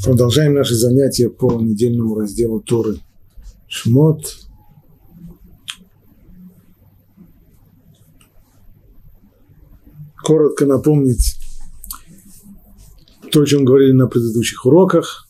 Продолжаем наши занятия по недельному разделу Торы Шмот. Коротко напомнить то, о чем говорили на предыдущих уроках.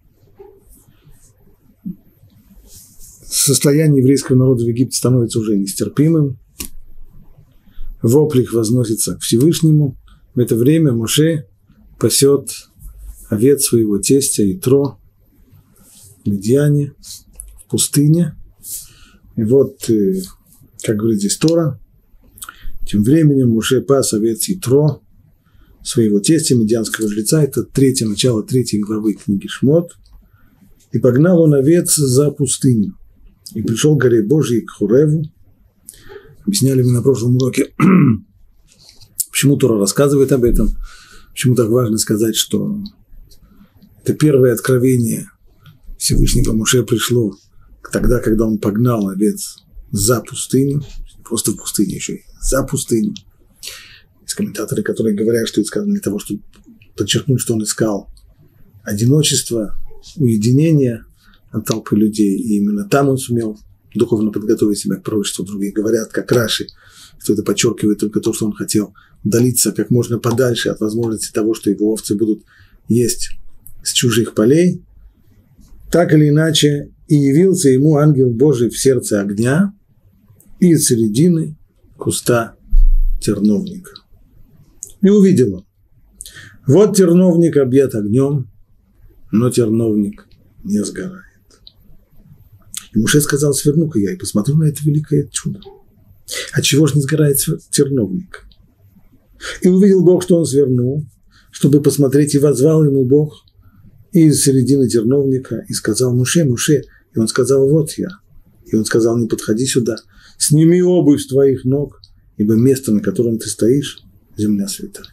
Состояние еврейского народа в Египте становится уже нестерпимым. Вопль их возносится к Всевышнему. В это время Моше пасет овец своего тестя Итро в Мидьяне, в пустыне. И вот, как говорит здесь Тора, тем временем Моше пас овец Итро своего тестя, мидьянского жреца. Это начало 3 главы книги Шмот. И погнал он овец за пустыню. И пришел к горе Божьей, к Хореву. Объясняли мы на прошлом уроке, почему Тора рассказывает об этом, почему так важно сказать, что это первое откровение Всевышнего Моше пришло тогда, когда он погнал овец за пустыню, просто в пустыне еще, за пустыню. Есть комментаторы, которые говорят, что это сказано для того, чтобы подчеркнуть, что он искал одиночество, уединение от толпы людей, и именно там он сумел духовно подготовить себя к пророчеству. Другие говорят, как Раши, что это подчеркивает только то, что он хотел удалиться как можно подальше от возможности того, что его овцы будут есть с чужих полей. Так или иначе, и явился ему ангел Божий в сердце огня из середины куста терновника. И увидел он: вот терновник объят огнем, но терновник не сгорает. И Моше сказал: сверну-ка я и посмотрю на это великое чудо. Отчего же не сгорает терновник? И увидел Бог, что он свернул, чтобы посмотреть, и воззвал ему Бог из середины терновника, и сказал: Моше, Моше. И он сказал: вот я. И он сказал: не подходи сюда, сними обувь с твоих ног, ибо место, на котором ты стоишь, земля святая.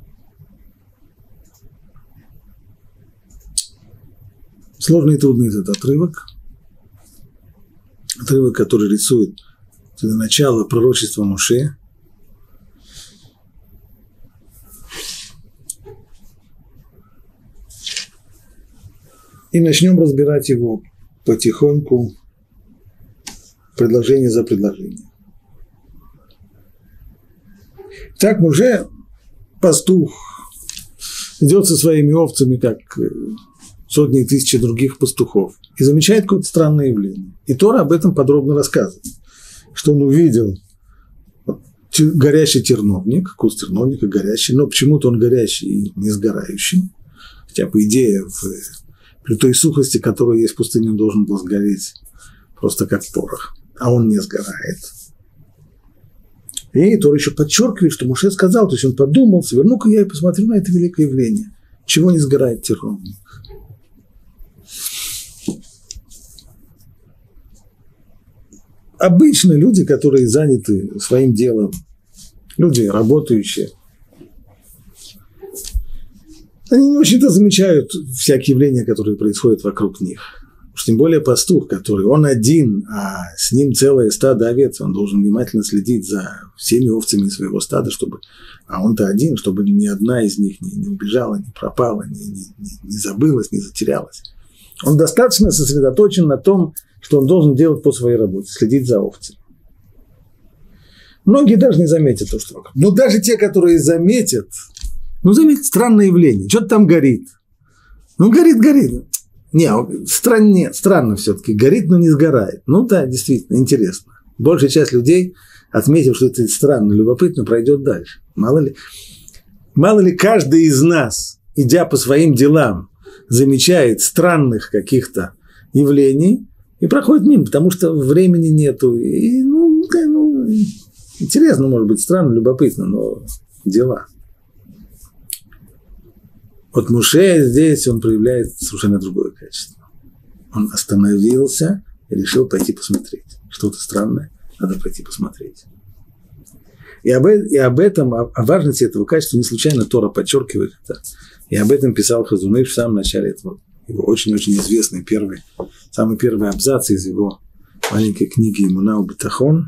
Сложный и трудный этот отрывок. Отрывок, который рисует начало пророчества Моше. И начнем разбирать его потихоньку, предложение за предложением. Так Моше, пастух, идет со своими овцами, как сотни и тысячи других пастухов, и замечает какое-то странное явление. И Тора об этом подробно рассказывает, что он увидел горящий терновник, куст терновника горящий, но почему-то он горящий и не сгорающий, хотя, по идее, при той сухости, которая есть в пустыне, он должен был сгореть просто как порох, а он не сгорает. И Тора еще подчеркивает, что Моше сказал, то есть он подумал: сверну-ка я и посмотрю на это великое явление, чего не сгорает терновник. Обычно люди, которые заняты своим делом, люди работающие, они не очень-то замечают всякие явления, которые происходят вокруг них. Уж тем более пастух, который он один, а с ним целое стадо овец, он должен внимательно следить за всеми овцами своего стада, а он-то один, чтобы ни одна из них не убежала, не пропала, не забылась, не затерялась. Он достаточно сосредоточен на том, что он должен делать по своей работе, следить за овцами. Многие даже не заметят то, что... Но даже те, которые заметят, заметят странное явление. Что-то там горит. Горит. Странно все-таки. Горит, но не сгорает. Да, действительно, интересно. Большая часть людей, отметив, что это странно, любопытно, пройдет дальше. Мало ли каждый из нас, идя по своим делам, замечает странных каких-то явлений и проходит мимо, потому что времени нету. И, интересно, может быть, странно, любопытно, но дела. Вот Моше здесь он проявляет совершенно другое качество. Он остановился и решил пойти посмотреть. Что-то странное, надо пойти посмотреть. И об этом, о важности этого качества не случайно Тора подчеркивает это. И об этом писал Хазон Иш в самом начале этого, его очень-очень известный самый первый абзац из его маленькой книги «Эмуна убитахон».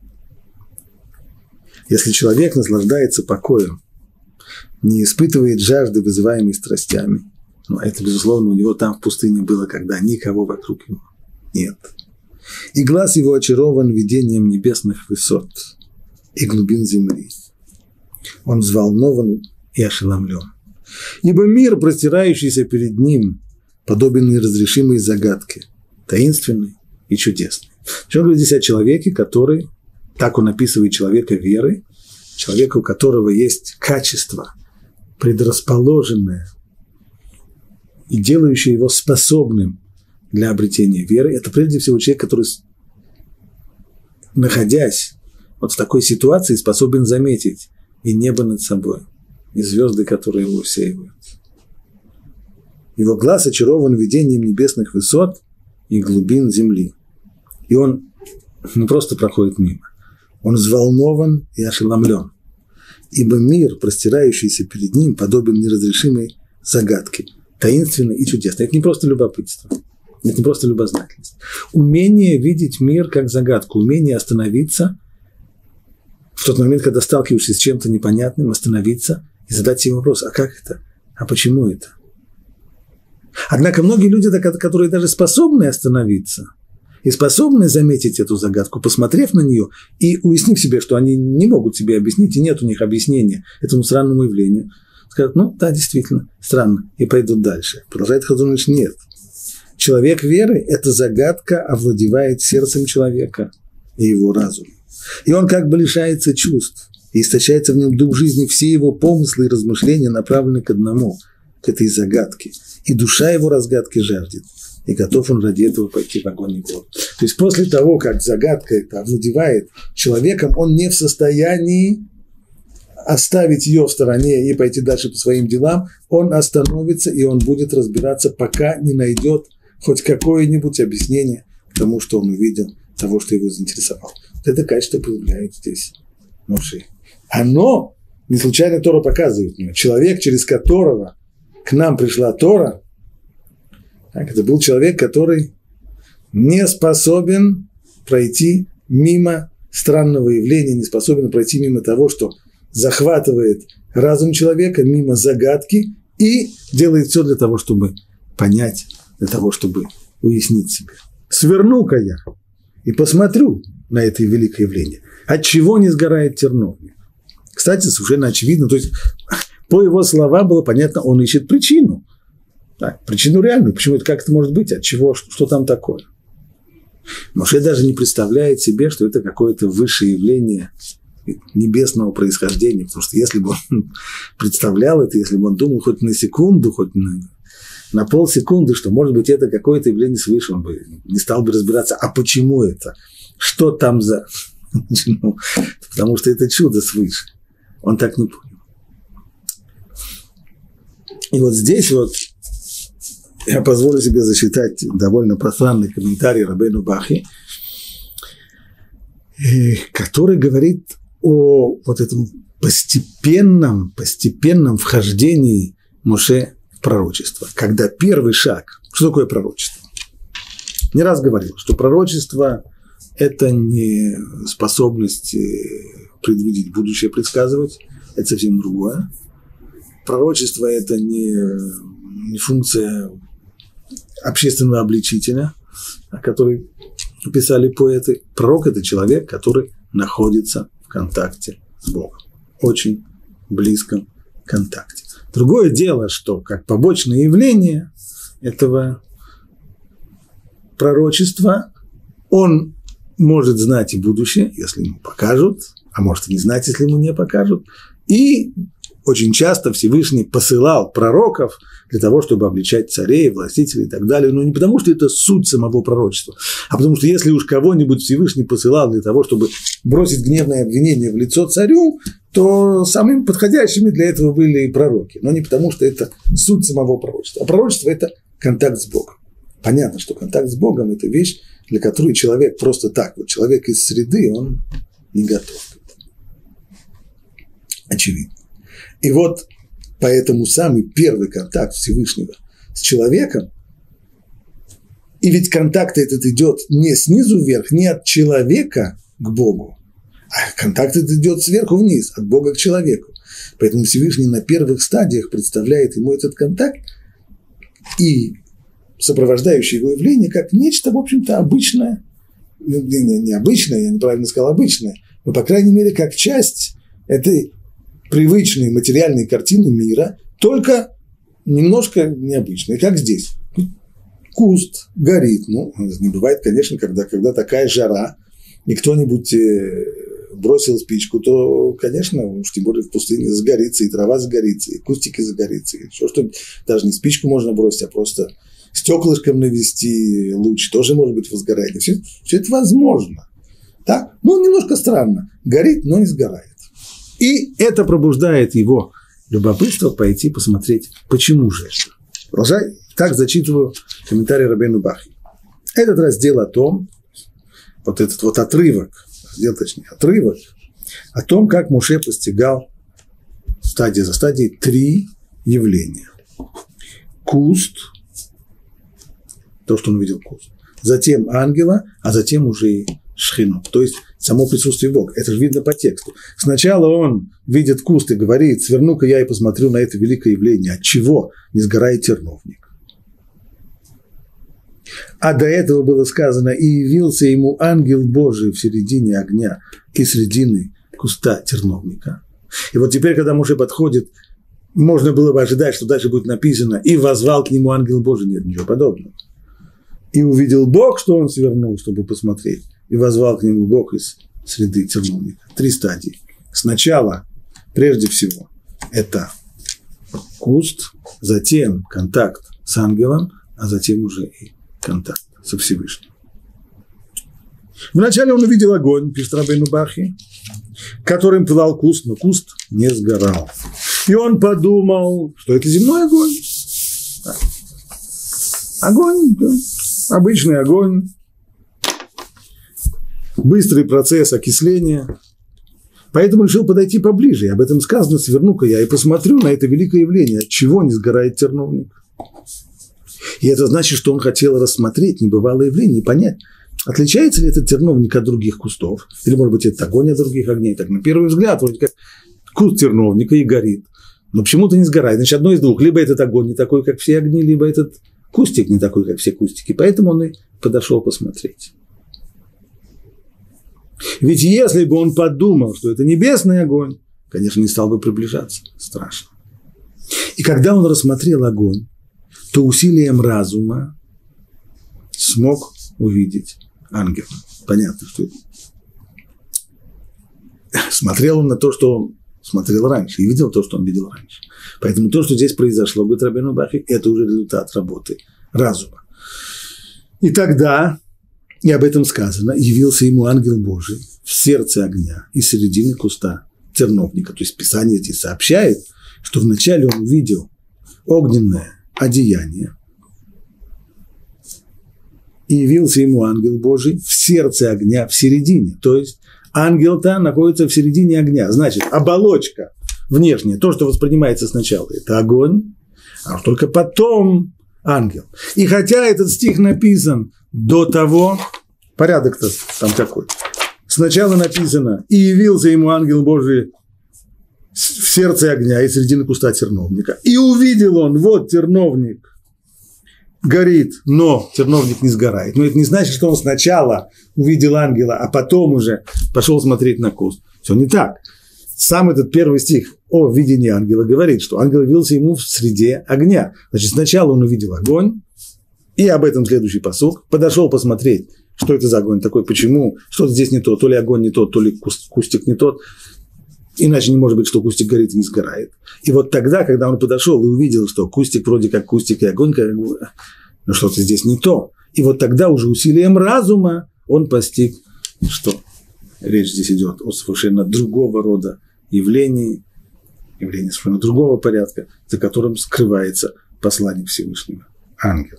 Если человек наслаждается покоем, не испытывает жажды, вызываемой страстями, Но это, безусловно, у него там в пустыне было, когда никого вокруг него нет. И глаз его очарован видением небесных высот и глубин земли. Он взволнован и ошеломлен. Ибо мир, простирающийся перед ним, подобен неразрешимой загадке, таинственной и чудесной. Что говорит здесь о человеке, который, так он описывает человека веры, человека, у которого есть качество, предрасположенное и делающее его способным для обретения веры. Это прежде всего человек, который, находясь вот в такой ситуации, способен заметить и небо над собой, и звезды, которые его усеивают. Его глаз очарован видением небесных высот и глубин земли. И он не просто проходит мимо, он взволнован и ошеломлен. Ибо мир, простирающийся перед ним, подобен неразрешимой загадке, таинственной и чудесной. Это не просто любопытство, это не просто любознательность. Умение видеть мир как загадку, умение остановиться в тот момент, когда сталкиваешься с чем-то непонятным, остановиться и задать себе вопрос, а как это? А почему это? Однако многие люди, которые даже способны остановиться и способны заметить эту загадку, посмотрев на нее и уяснив себе, что они не могут себе объяснить, и нет у них объяснения этому странному явлению, скажут, ну да, действительно, странно, и пойдут дальше. Продолжает Хазон Иш, нет. Человек веры – эта загадка овладевает сердцем человека и его разумом. И он как бы лишается чувств, и источается в нем дух жизни, все его помыслы и размышления направлены к одному, к этой загадке. И душа его разгадки жаждет, и готов он ради этого пойти в огонь и воду. То есть после того, как загадка это овладевает человеком, он не в состоянии оставить ее в стороне и пойти дальше по своим делам, он остановится, и он будет разбираться, пока не найдет хоть какое-нибудь объяснение тому, что он увидел, того, что его заинтересовало. Вот это качество проявляет здесь Моше. Оно, не случайно Тора показывает мне, человек, через которого к нам пришла Тора, так, это был человек, который не способен пройти мимо странного явления, не способен пройти мимо того, что захватывает разум человека, мимо загадки, и делает все для того, чтобы понять, для того, чтобы уяснить себе. Сверну-ка я и посмотрю на это великое явление. От чего не сгорает терновник? Кстати, совершенно очевидно, то есть по его словам было понятно, он ищет причину. Так, причину реальную. Почему это, как это может быть? От чего? Что там такое? Моше даже не представляет себе, что это какое-то высшее явление небесного происхождения. Потому что если бы он представлял это, если бы он думал хоть на секунду, хоть на полсекунды, что, может быть, это какое-то явление свыше, он бы не стал бы разбираться, а почему это? Что там за... Потому что это чудо свыше. Он так не понял. И вот здесь вот я позволю себе зачитать довольно пространный комментарий Рабейну Бахи, который говорит о вот этом постепенном вхождении Моше в пророчество. Когда первый шаг, что такое пророчество? Не раз говорил, что пророчество – это не способность предвидеть будущее, предсказывать, это совсем другое. Пророчество – это не функция общественного обличителя, о которой писали поэты. Пророк – это человек, который находится в контакте с Богом. Очень близком контакте. Другое дело, что как побочное явление этого пророчества он может знать и будущее, если ему покажут, а может и не знать, если ему не покажут. И очень часто Всевышний посылал пророков для того, чтобы обличать царей, властителей и так далее. Но не потому, что это суть самого пророчества, а потому что если уж кого-нибудь Всевышний посылал для того, чтобы бросить гневное обвинение в лицо царю, то самыми подходящими для этого были и пророки. Но не потому, что это суть самого пророчества. А пророчество – это контакт с Богом. Понятно, что контакт с Богом – это вещь, для которой человек просто так, вот человек из среды, он не готов. Очевидно. И вот поэтому самый первый контакт Всевышнего с человеком, и ведь контакт этот идет не снизу вверх, не от человека к Богу, а контакт этот идет сверху вниз, от Бога к человеку. Поэтому Всевышний на первых стадиях представляет ему этот контакт и сопровождающее его явление как нечто, в общем-то, обычное, не обычное, я неправильно сказал обычное, но, по крайней мере, как часть этой привычной материальной картины мира, только немножко необычной, как здесь. Куст горит, ну, не бывает, конечно, когда такая жара, и кто-нибудь бросил спичку, то, конечно, уж тем более в пустыне загорится, и трава загорится, и кустики загорится, и еще что-нибудь. Даже не спичку можно бросить, а просто стеклышком навести луч, тоже может быть возгорание. Все это возможно. Так? Ну, немножко странно. Горит, но не сгорает. И это пробуждает его любопытство пойти посмотреть, почему же это. Продолжай. Так зачитываю комментарий Рабейну Бахи. Этот раздел о том, вот этот вот отрывок, отрывок о том, как Моше постигал стадия за стадией 3 явления. Куст, то, что он видел куст, затем ангела, а затем уже и шхину, то есть само присутствие Бога. Это же видно по тексту. Сначала он видит куст и говорит: сверну-ка я и посмотрю на это великое явление, от чего не сгорает терновник. А до этого было сказано: и явился ему ангел Божий в середине огня и середины куста терновника. И вот теперь, когда Моше подходит, можно было бы ожидать, что дальше будет написано: и воззвал к нему ангел Божий. Нет, ничего подобного. И увидел Бог, что он свернул, чтобы посмотреть, и воззвал к нему Бог из среды терновника. 3 стадии. Сначала, прежде всего, это куст, затем контакт с ангелом, а затем уже и контакт со Всевышним. Вначале он увидел огонь, пишет Рабейну Бахи, которым пылал куст, но куст не сгорал. И он подумал, что это земной огонь. Огонь, обычный огонь, быстрый процесс окисления. Поэтому решил подойти поближе. И об этом сказано: сверну-ка я и посмотрю на это великое явление, от чего не сгорает терновник. И это значит, что он хотел рассмотреть небывалое явление и понять, отличается ли этот терновник от других кустов, или, может быть, это огонь от других огней. Так, на первый взгляд, вроде как куст терновника и горит, но почему-то не сгорает. Значит, одно из двух: либо этот огонь не такой, как все огни, либо этот кустик не такой, как все кустики. Поэтому он и подошел посмотреть. Ведь если бы он подумал, что это небесный огонь, конечно, не стал бы приближаться. Страшно. И когда он рассмотрел огонь, то усилием разума смог увидеть ангела. Понятно, что это. Смотрел он на то, что он смотрел раньше, и видел то, что он видел раньше. Поэтому то, что здесь произошло, говорит Рабейну Бахи, это уже результат работы разума. И тогда, и об этом сказано, явился ему ангел Божий в сердце огня и середины куста терновника. То есть Писание здесь сообщает, что вначале он увидел огненное одеяние, и явился ему ангел Божий в сердце огня, в середине. То есть ангел-то находится в середине огня. Значит, оболочка внешняя, то, что воспринимается сначала, это огонь, а только потом ангел. И хотя этот стих написан до того, порядок-то там какой. Сначала написано: и явился ему ангел Божий в сердце огня и середины куста терновника. И увидел он: вот терновник горит, но терновник не сгорает. Но это не значит, что он сначала увидел ангела, а потом уже пошел смотреть на куст. Все не так. Сам этот первый стих о видении ангела говорит, что ангел явился ему в среде огня. Значит, сначала он увидел огонь, и об этом следующий пасук, подошел посмотреть, что это за огонь такой, почему, что-то здесь не то, то ли огонь не тот, то ли кустик не тот. Иначе не может быть, что кустик горит и не сгорает. И вот тогда, когда он подошел и увидел, что кустик вроде как кустик и огонь, но что-то здесь не то. И вот тогда уже усилием разума он постиг, что речь здесь идет о совершенно другого рода явлении совершенно другого порядка, за которым скрывается посланник Всевышнего, ангел.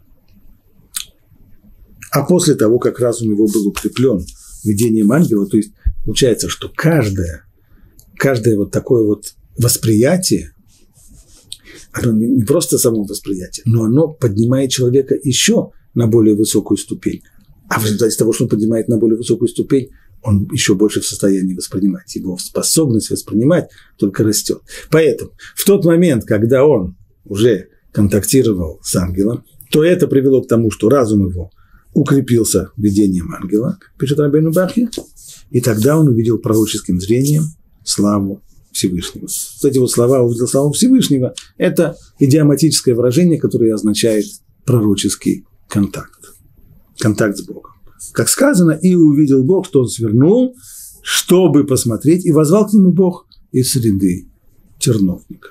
А после того, как разум его был укреплен видением ангела, то есть получается, что каждое вот такое вот восприятие, оно не просто само восприятие, но оно поднимает человека еще на более высокую ступень. А в результате того, что он поднимает на более высокую ступень, он еще больше в состоянии воспринимать. Его способность воспринимать только растет. Поэтому в тот момент, когда он уже контактировал с ангелом, то это привело к тому, что разум его укрепился видением ангела, как пишет Рабейну Бахья, и тогда он увидел пророческим зрением славу Всевышнего. Вот эти вот слова «увидел славу Всевышнего» – это идиоматическое выражение, которое означает пророческий контакт, контакт с Богом. Как сказано, и увидел Бог, что он свернул, чтобы посмотреть, и возвал к нему Бог из среды терновника.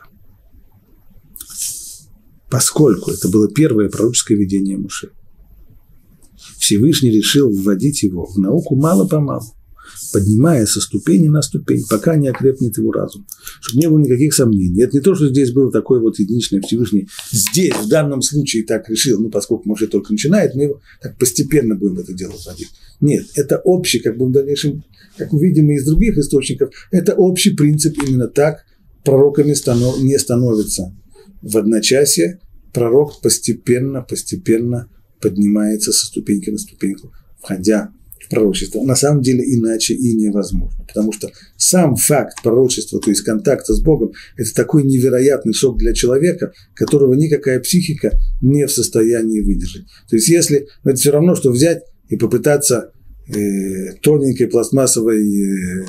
Поскольку это было первое пророческое видение Моше, Всевышний решил вводить его в науку мало-помалу, поднимая со ступени на ступень, пока не окрепнет его разум, чтобы не было никаких сомнений. Это не то, что здесь было такое вот единичное Всевышний. Здесь, в данном случае, так решил, поскольку Моше только начинает, мы его так постепенно будем это дело вводить. Нет, это общий, как бы в дальнейшем, как увидим из других источников, это общий принцип, именно так пророками не становится в одночасье. Пророк постепенно поднимается со ступеньки на ступеньку, входя в пророчество. На самом деле иначе и невозможно, потому что сам факт пророчества, то есть контакта с Богом, это такой невероятный шок для человека, которого никакая психика не в состоянии выдержать. То есть если это все равно, что взять и попытаться тоненькой пластмассовой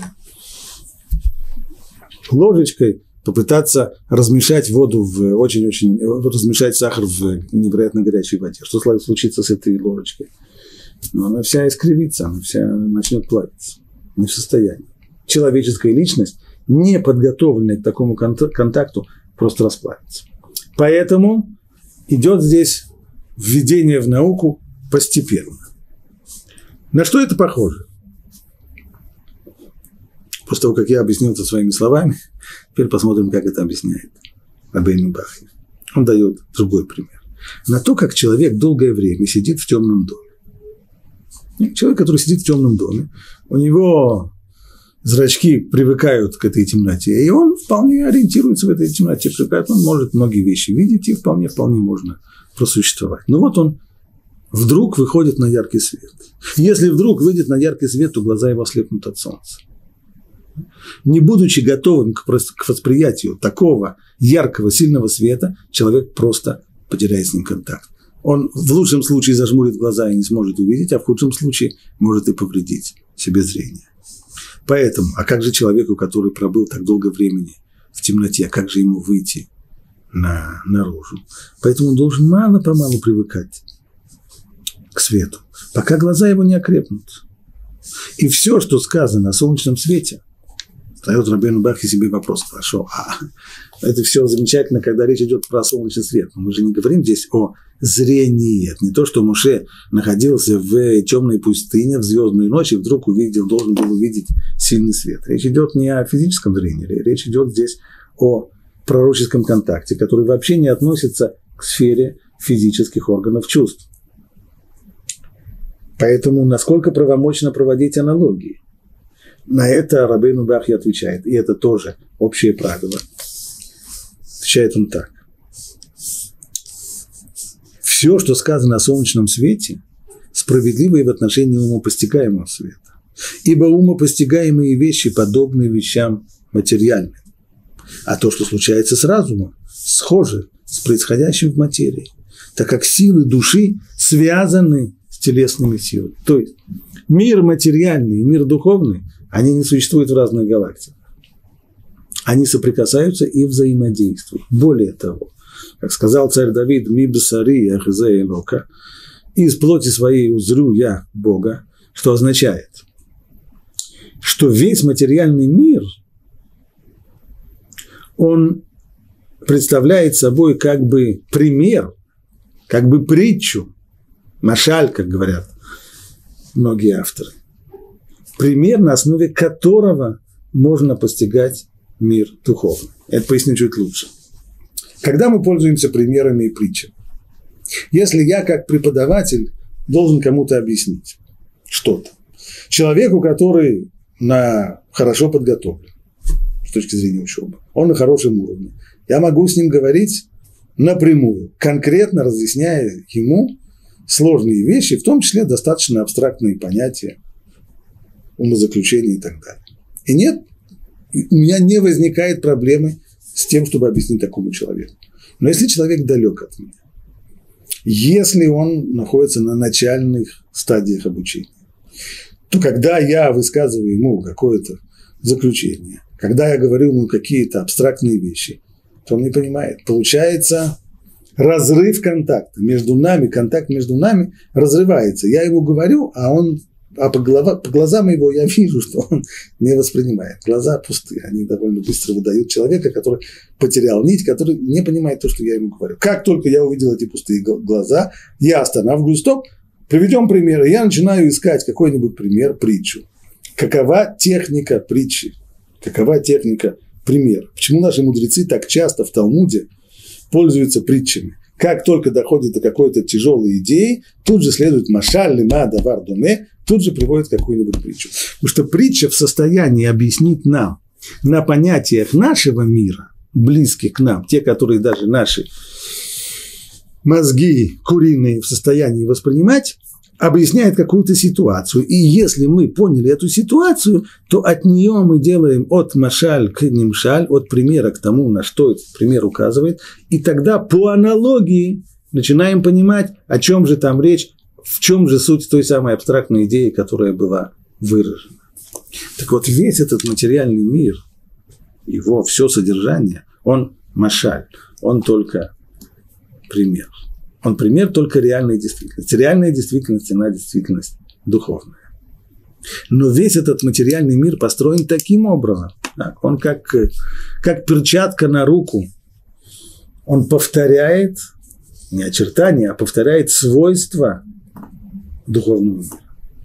ложечкой попытаться размешать воду размешать сахар в невероятно горячей воде. Что случится с этой ложечкой? Она вся искривится, она вся начнет плавиться. Не в состоянии. Человеческая личность, не подготовленная к такому контакту, просто расплавится. Поэтому идет здесь введение в науку постепенно. На что это похоже? После того, как я объяснил это своими словами, теперь посмотрим, как это объясняет Рабейну Бахья. Он дает другой пример. На то, как человек долгое время сидит в темном доме. Человек, который сидит в темном доме, у него зрачки привыкают к этой темноте, и он вполне ориентируется в этой темноте, привыкает, он может многие вещи видеть, и вполне можно просуществовать. Но вот он вдруг выходит на яркий свет. Если вдруг выйдет на яркий свет, то глаза его ослепнут от солнца. Не будучи готовым к восприятию такого яркого, сильного света, человек просто потеряет с ним контакт. Он в лучшем случае зажмурит глаза и не сможет увидеть, а в худшем случае может и повредить себе зрение. Поэтому, а как же человеку, который пробыл так долго времени в темноте, как же ему выйти наружу? Поэтому он должен мало-помалу привыкать к свету, пока глаза его не окрепнут. И все, что сказано о солнечном свете, задает Рабейну Бахья себе вопрос: хорошо, это все замечательно, когда речь идет про солнечный свет, но мы же не говорим здесь о зрении. Это не то, что Моше находился в темной пустыне в звездную ночь и вдруг должен был увидеть сильный свет. Речь идет не о физическом зрении, речь идет здесь о пророческом контакте, который вообще не относится к сфере физических органов чувств. Поэтому насколько правомочно проводить аналогии? На это Рабейну Бахья отвечает, и это тоже общее правило. Отвечает он так. Все, что сказано о солнечном свете, справедливо и в отношении умопостигаемого света. Ибо умопостигаемые вещи подобны вещам материальным. А то, что случается с разумом, схоже с происходящим в материи, так как силы души связаны с телесными силами. То есть мир материальный и мир духовный, они не существуют в разных галактиках. Они соприкасаются и взаимодействуют. Более того, как сказал царь Давид: «Ми бесари яхзе элока», из плоти своей узрю я Бога, что означает, что весь материальный мир, он представляет собой как бы пример, как бы притчу, машаль, как говорят многие авторы, пример, на основе которого можно постигать мир духовный. Это поясню чуть лучше. Когда мы пользуемся примерами и притчами, если я как преподаватель должен кому-то объяснить что-то, человеку, который хорошо подготовлен с точки зрения учебы, он на хорошем уровне, я могу с ним говорить напрямую, конкретно разъясняя ему сложные вещи, в том числе достаточно абстрактные понятия, умозаключения и так далее. И нет, у меня не возникает проблемы с тем, чтобы объяснить такому человеку. Но если человек далек от меня, если он находится на начальных стадиях обучения, то когда я высказываю ему какое-то заключение, когда я говорю ему какие-то абстрактные вещи, то он не понимает. Получается разрыв контакта между нами, контакт между нами разрывается. Я ему говорю, а по глазам его я вижу, что он не воспринимает. Глаза пустые, они довольно быстро выдают человека, который потерял нить, который не понимает то, что я ему говорю. Как только я увидел эти пустые глаза, я останавливаюсь, стоп, приведем примеры. Я начинаю искать какой-нибудь пример, притчу. Какова техника притчи? Какова техника примера? Почему наши мудрецы так часто в Талмуде пользуются притчами? Как только доходит до какой-то тяжелой идеи, тут же следует машаль, лима, давар, доме, тут же приводит какую-нибудь притчу. Потому что притча в состоянии объяснить нам на понятиях нашего мира, близких к нам, те, которые даже наши мозги куриные в состоянии воспринимать, объясняет какую-то ситуацию. И если мы поняли эту ситуацию, то от нее мы делаем от машаль к нимшаль, от примера к тому, на что этот пример указывает. И тогда по аналогии начинаем понимать, о чем же там речь, в чем же суть той самой абстрактной идеи, которая была выражена. Так вот, весь этот материальный мир, его все содержание, он машаль, он только пример. Он пример только реальной действительности. Реальная действительность, она действительность духовная. Но весь этот материальный мир построен таким образом. Так, он как перчатка на руку. Он повторяет, не очертания, а повторяет свойства духовного мира.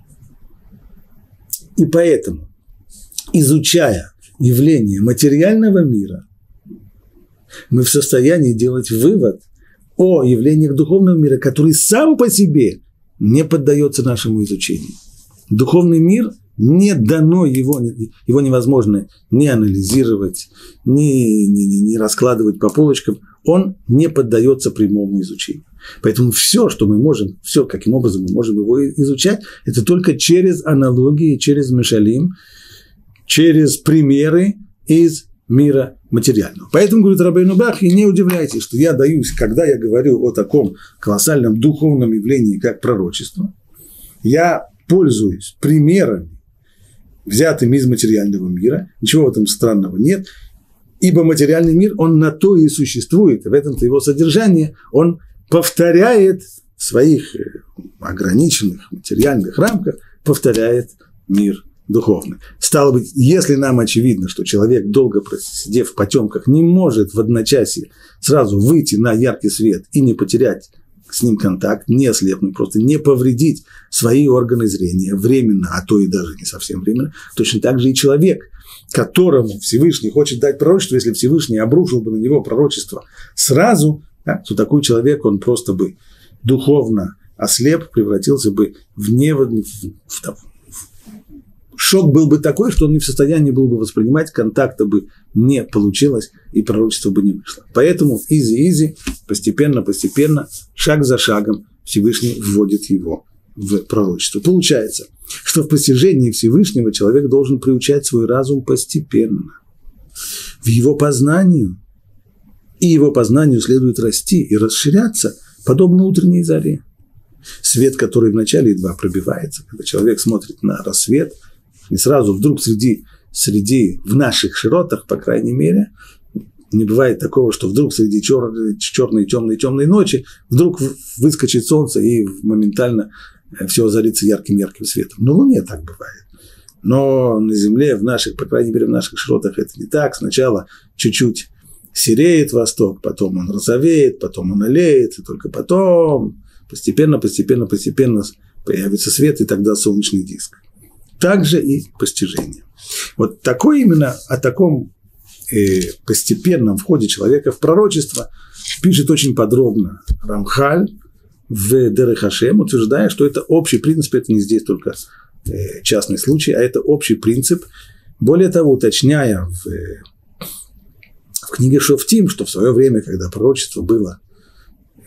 И поэтому, изучая явление материального мира, мы в состоянии делать вывод о явлениях духовного мира, который сам по себе не поддается нашему изучению. Духовный мир не дано его невозможно ни анализировать, ни раскладывать по полочкам, он не поддается прямому изучению. Поэтому все, что мы можем, все, каким образом мы можем его изучать, это только через аналогии, через мишалим, через примеры из мира материального. Поэтому, говорит Рабейну Бахья, не удивляйтесь, что я даюсь, когда я говорю о таком колоссальном духовном явлении, как пророчество, я пользуюсь примерами, взятыми из материального мира, ничего в этом странного нет, ибо материальный мир, он на то и существует, и в этом-то его содержание, он повторяет в своих ограниченных материальных рамках, повторяет мир духовный. Стало быть, если нам очевидно, что человек, долго просидев в потемках, не может в одночасье сразу выйти на яркий свет и не потерять с ним контакт, не ослепнуть, просто не повредить свои органы зрения временно, а то и даже не совсем временно, точно так же и человек, которому Всевышний хочет дать пророчество, если Всевышний обрушил бы на него пророчество сразу, да, то такой человек, он просто бы духовно ослеп, превратился бы шок был бы такой, что он не в состоянии был бы воспринимать, контакта бы не получилось, и пророчество бы не вышло. Поэтому изи-изи, постепенно, шаг за шагом Всевышний вводит его в пророчество. Получается, что в постижении Всевышнего человек должен приучать свой разум постепенно. В его познанию, и его познанию следует расти и расширяться, подобно утренней заре. Свет, который вначале едва пробивается, когда человек смотрит на рассвет, не сразу вдруг среди в наших широтах, по крайней мере, не бывает такого, что вдруг среди черной темной ночи вдруг выскочит солнце и моментально все озарится ярким светом. На Луне так бывает. Но на Земле, по крайней мере, в наших широтах это не так. Сначала чуть-чуть сереет восток, потом он розовеет, потом он алеет, и только потом постепенно появится свет, и тогда солнечный диск. Также и постижение. Вот о таком постепенном входе человека в пророчество пишет очень подробно Рамхаль в Дерех Хашем, утверждая, что это общий принцип, это не здесь только частный случай, а это общий принцип. Более того, уточняя в книге Шофтим, что в свое время, когда пророчество было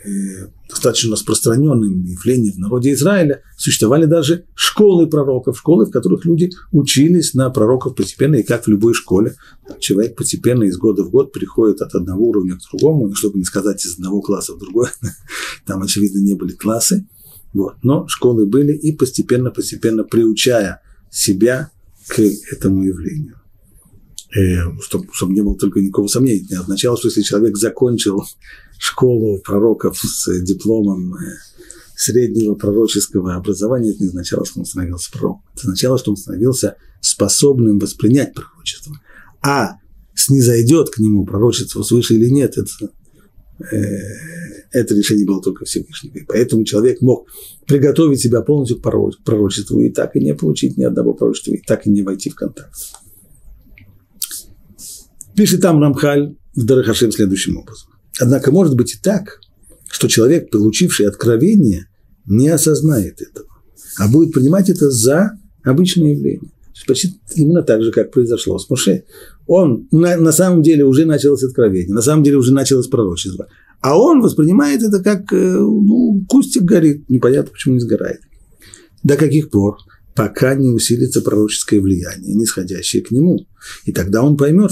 достаточно распространенным явлением в народе Израиля, существовали даже школы пророков, школы, в которых люди учились на пророков постепенно, и как в любой школе. Человек постепенно из года в год переходит от одного уровня к другому, чтобы не сказать из одного класса в другой, там, очевидно, не были классы, вот. Но школы были, и постепенно приучая себя к этому явлению. Чтобы не было только никакого сомнения, не означало, что если человек закончил школу пророков с дипломом среднего пророческого образования, это не означало, что он становился пророком. Это означало, что он становился способным воспринять пророчество. А снизойдет к нему пророчество свыше или нет, это решение было только Всевышнего. И поэтому человек мог приготовить себя полностью к пророчеству и так и не получить ни одного пророчества, и так и не войти в контакт. Пишет там Рамхаль в Дерech Хашем следующим образом. Однако может быть и так, что человек, получивший откровение, не осознает этого, а будет принимать это за обычное явление. Почти именно так же, как произошло с Моше. Он на самом деле уже началось откровение, на самом деле уже началось пророчество, а он воспринимает это как кустик горит, непонятно, почему не сгорает. До каких пор? Пока не усилится пророческое влияние, нисходящее к нему. И тогда он поймет,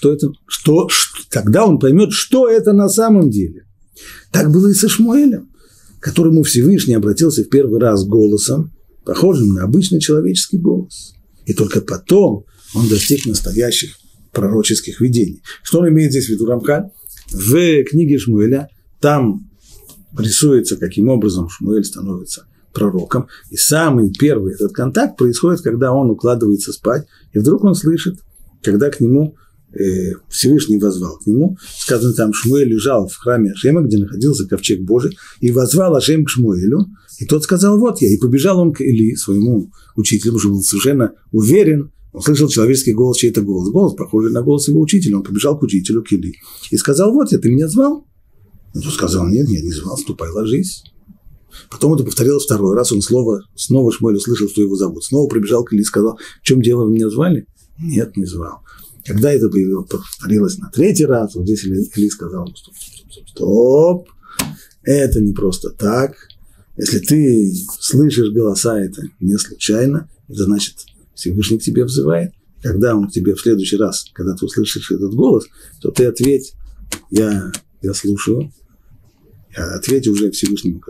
что это на самом деле. Так было и со Шмуэлем, к которому Всевышний обратился в первый раз голосом, похожим на обычный человеческий голос. И только потом он достиг настоящих пророческих видений. Что он имеет здесь в виду Рамхаль? В книге Шмуэля там рисуется, каким образом Шмуэль становится пророком. И самый первый этот контакт происходит, когда он укладывается спать, и вдруг он слышит, когда к нему Всевышний воззвал к нему. Сказано там, Шмуэль лежал в храме Ашема, где находился ковчег Божий, и воззвал Ашем к Шмуэлю, и тот сказал, вот я. И побежал он к Эли, своему учителю, уже был совершенно уверен, он слышал человеческий голос, чей-то голос. Голос, похожий на голос его учителя. Он побежал к учителю, к Эли, и сказал, вот я, ты меня звал? Он сказал, нет, я не звал, ступай, ложись. Потом это повторилось второй раз, он снова Шмуэль услышал, что его зовут. Снова прибежал к Эли и сказал, в чем дело, вы меня звали? Нет, не звал. Когда это повторилось на третий раз, вот здесь Эли сказал, стоп, это не просто так. Если ты слышишь голоса, это не случайно, это значит, Всевышний к тебе взывает. Когда он к тебе в следующий раз, когда ты услышишь этот голос, то ты ответь, я слушаю, ответь уже Всевышнему.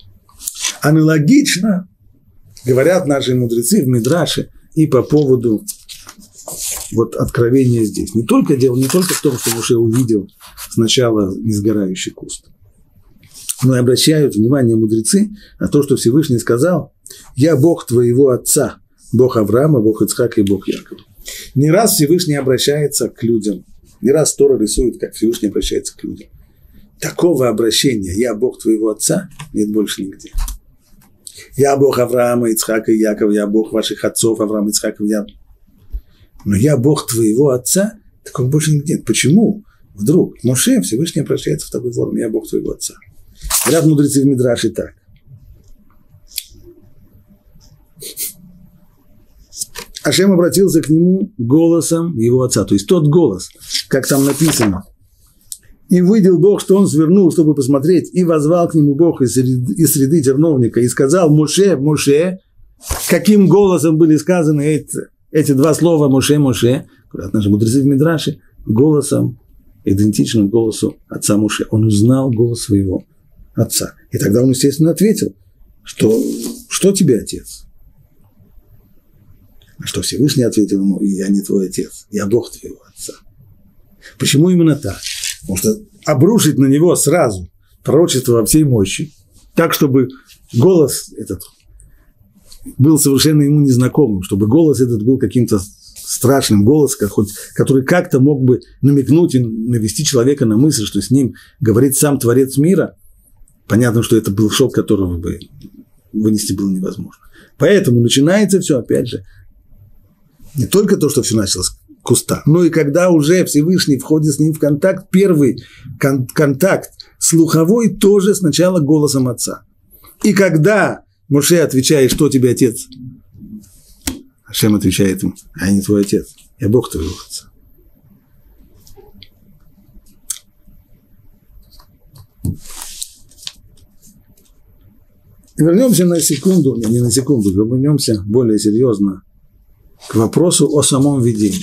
Аналогично говорят наши мудрецы в Мидраше и по поводу вот откровения здесь. Не только в том, что Моше увидел сначала несгорающий куст, но и обращают внимание мудрецы на то, что Всевышний сказал: «Я Бог твоего отца, Бог Авраама, Бог Ицхака и Бог Якова». Не раз Всевышний обращается к людям, не раз Тора рисует, как Всевышний обращается к людям. Такого обращения «Я Бог твоего отца» нет больше нигде. «Я Бог Авраама, Ицхака и Якова, я Бог ваших отцов, Авраама, Ицхака и Якова». Но «Я Бог твоего отца» такого больше нигде нет. Почему? Вдруг Моше Всевышний обращается в такой форме: «Я Бог твоего отца». Говорят мудрецы в Мидраше так. Ашем обратился к нему голосом его отца. То есть тот голос, как там написано. «И увидел Бог, что он свернул, чтобы посмотреть, и воззвал к нему Бог из среды терновника, и сказал: Моше, Моше». Каким голосом были сказаны эти два слова Моше, Моше? Говорят наши мудрецы в Мидраше, голосом, идентичным голосу отца Моше. Он узнал голос своего отца. И тогда он, естественно, ответил, что тебе, отец? А что Всевышний ответил ему: я не твой отец, я Бог твоего отца. Почему именно так? Потому что обрушить на него сразу пророчество во всей мощи, так, чтобы голос этот был совершенно ему незнакомым, чтобы голос этот был каким-то страшным голосом, который как-то мог бы намекнуть и навести человека на мысль, что с ним говорит сам Творец мира. Понятно, что это был шок, которого бы вынести было невозможно. Поэтому начинается все, опять же, не только то, что все началось с куста, но и когда уже Всевышний входит с ним в контакт, первый контакт слуховой тоже сначала голосом отца. И когда Моше отвечает: что тебе, отец? Ашем отвечает ему: я не твой отец, я Бог твоего отца. Вернемся на секунду, не на секунду, вернемся более серьезно к вопросу о самом видении.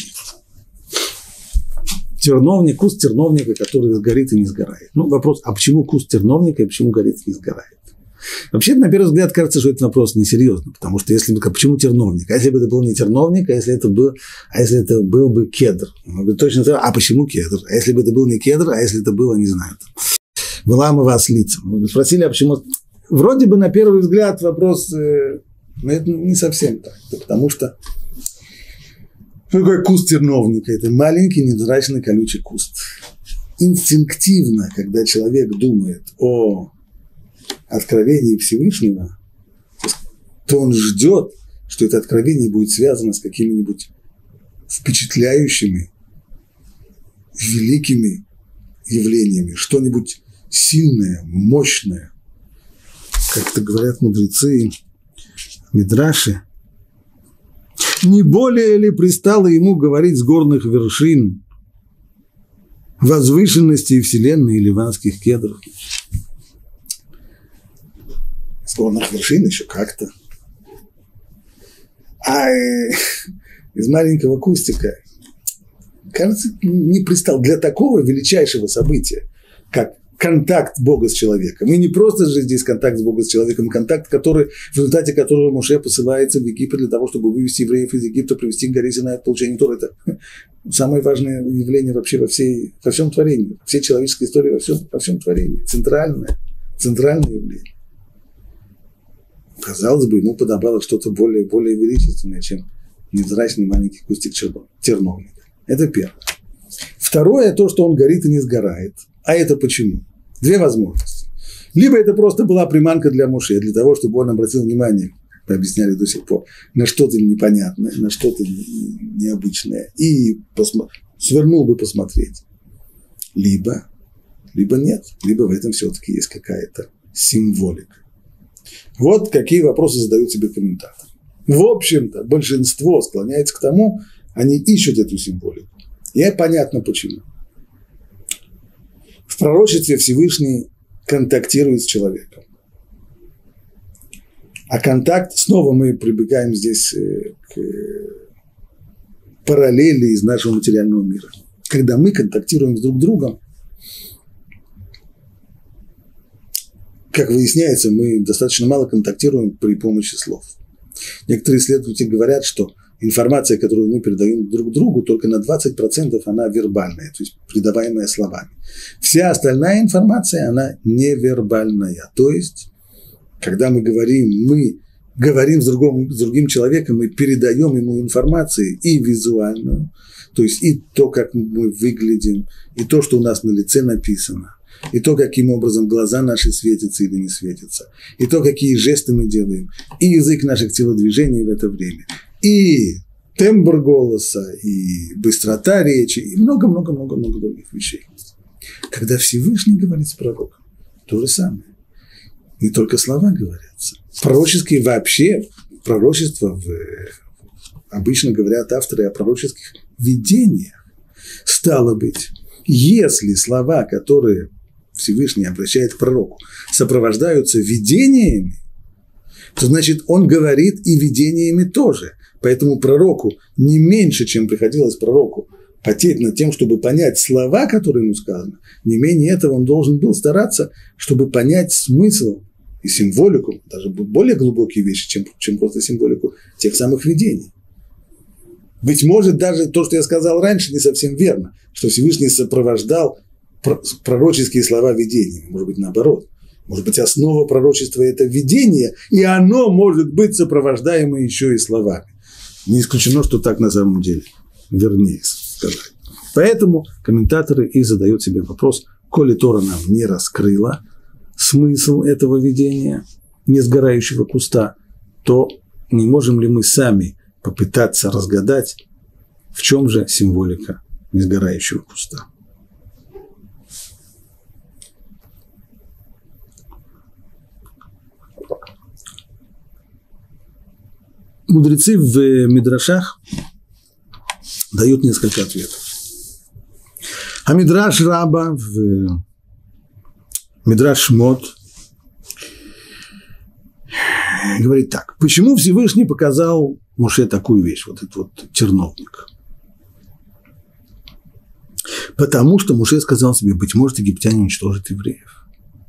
Терновник, куст терновника, который горит и не сгорает. Ну, вопрос, а почему куст терновника и почему горит и не сгорает? Вообще, на первый взгляд, кажется, что этот вопрос несерьезный, потому что если бы, почему терновник? А если бы это был не терновник, а если это был бы кедр? Точно так, а почему кедр? А если бы это был не кедр, а если это было, не знаю, выламывая с лицом? Мы спросили, а почему? Вроде бы, на первый взгляд, вопрос, но это не совсем так, потому что что такое куст терновника? Это маленький, невзрачный, колючий куст. Инстинктивно, когда человек думает о откровении Всевышнего, то он ждет, что это откровение будет связано с какими-нибудь впечатляющими, великими явлениями, что-нибудь сильное, мощное. Как-то говорят мудрецы, мидраши, не более ли пристало ему говорить с горных вершин, возвышенности вселенной и ливанских кедров? С горных вершин еще как-то. А из маленького кустика, кажется, не пристал для такого величайшего события, как контакт Бога с человеком. И не просто же здесь контакт с Богом с человеком, контакт, в результате которого Моше посылается в Египет для того, чтобы вывести евреев из Египта, привести к горе Синай, получение Торы. Это самое важное явление вообще во всем творении, всей человеческой истории, во всем творении. Центральное явление. Казалось бы, ему подобало что-то более величественное, чем невзрачный маленький кустик терновника. Это первое. Второе, то, что он горит и не сгорает. А это почему? Две возможности. Либо это просто была приманка для Моше, для того, чтобы он обратил внимание, мы объясняли до сих пор, на что-то непонятное, на что-то необычное, и свернул бы посмотреть. Либо нет, либо в этом все-таки есть какая-то символика. Вот какие вопросы задают себе комментаторы. В общем-то, большинство склоняется к тому, они ищут эту символику. И понятно почему. В пророчестве Всевышний контактирует с человеком. А контакт, снова мы прибегаем здесь к параллели из нашего материального мира. Когда мы контактируем с друг другом, как выясняется, мы достаточно мало контактируем при помощи слов. Некоторые исследователи говорят, что информация, которую мы передаем друг другу, только на 20% она вербальная, то есть передаваемая словами. Вся остальная информация, она невербальная. То есть, когда мы говорим с другим человеком, мы передаем ему информацию и визуальную, то есть и то, как мы выглядим, и то, что у нас на лице написано, и то, каким образом глаза наши светятся или не светятся, и то, какие жесты мы делаем, и язык наших телодвижений в это время, и тембр голоса, и быстрота речи, и много-много-много других вещей. Когда Всевышний говорит с пророком, то же самое. Не только слова говорятся. Пророческие вообще, пророчество, обычно говорят авторы о пророческих видениях. Стало быть, если слова, которые Всевышний обращает к пророку, сопровождаются видениями, то значит он говорит и видениями тоже. Поэтому пророку не меньше, чем приходилось пророку потеть над тем, чтобы понять слова, которые ему сказаны, не менее этого он должен был стараться, чтобы понять смысл и символику, даже более глубокие вещи, чем просто символику тех самых видений. Быть может, даже то, что я сказал раньше, не совсем верно, что Всевышний сопровождал пророческие слова видениями, может быть, наоборот. Может быть, основа пророчества – это видение, и оно может быть сопровождаемо еще и словами. Не исключено, что так на самом деле вернее сказать. Поэтому комментаторы и задают себе вопрос, коли Тора нам не раскрыла смысл этого видения, несгорающего куста, то не можем ли мы сами попытаться разгадать, в чем же символика несгорающего куста. Мудрецы в Мидрашах дают несколько ответов. А Мидраш Раба в Мидраш Шмот говорит так. Почему Всевышний показал Моше такую вещь, вот этот вот терновник? Потому что Моше сказал себе, быть может, египтяне уничтожат евреев.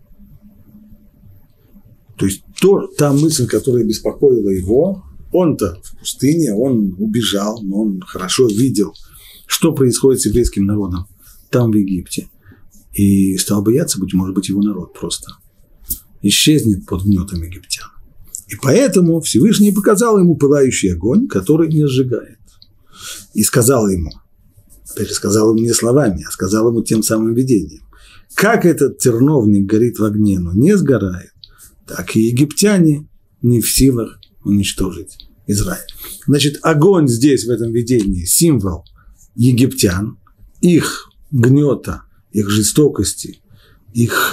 То есть та мысль, которая беспокоила его, он-то в пустыне, он убежал, но он хорошо видел, что происходит с еврейским народом там, в Египте. И стал бояться, может быть, его народ просто исчезнет под гнетом египтян. И поэтому Всевышний показал ему пылающий огонь, который не сжигает. И сказал ему, опять же, сказал ему не словами, а сказал ему тем самым видением, как этот терновник горит в огне, но не сгорает, так и египтяне не в силах уничтожить Израиль. Значит, огонь здесь, в этом видении, символ египтян, их гнета, их жестокости, их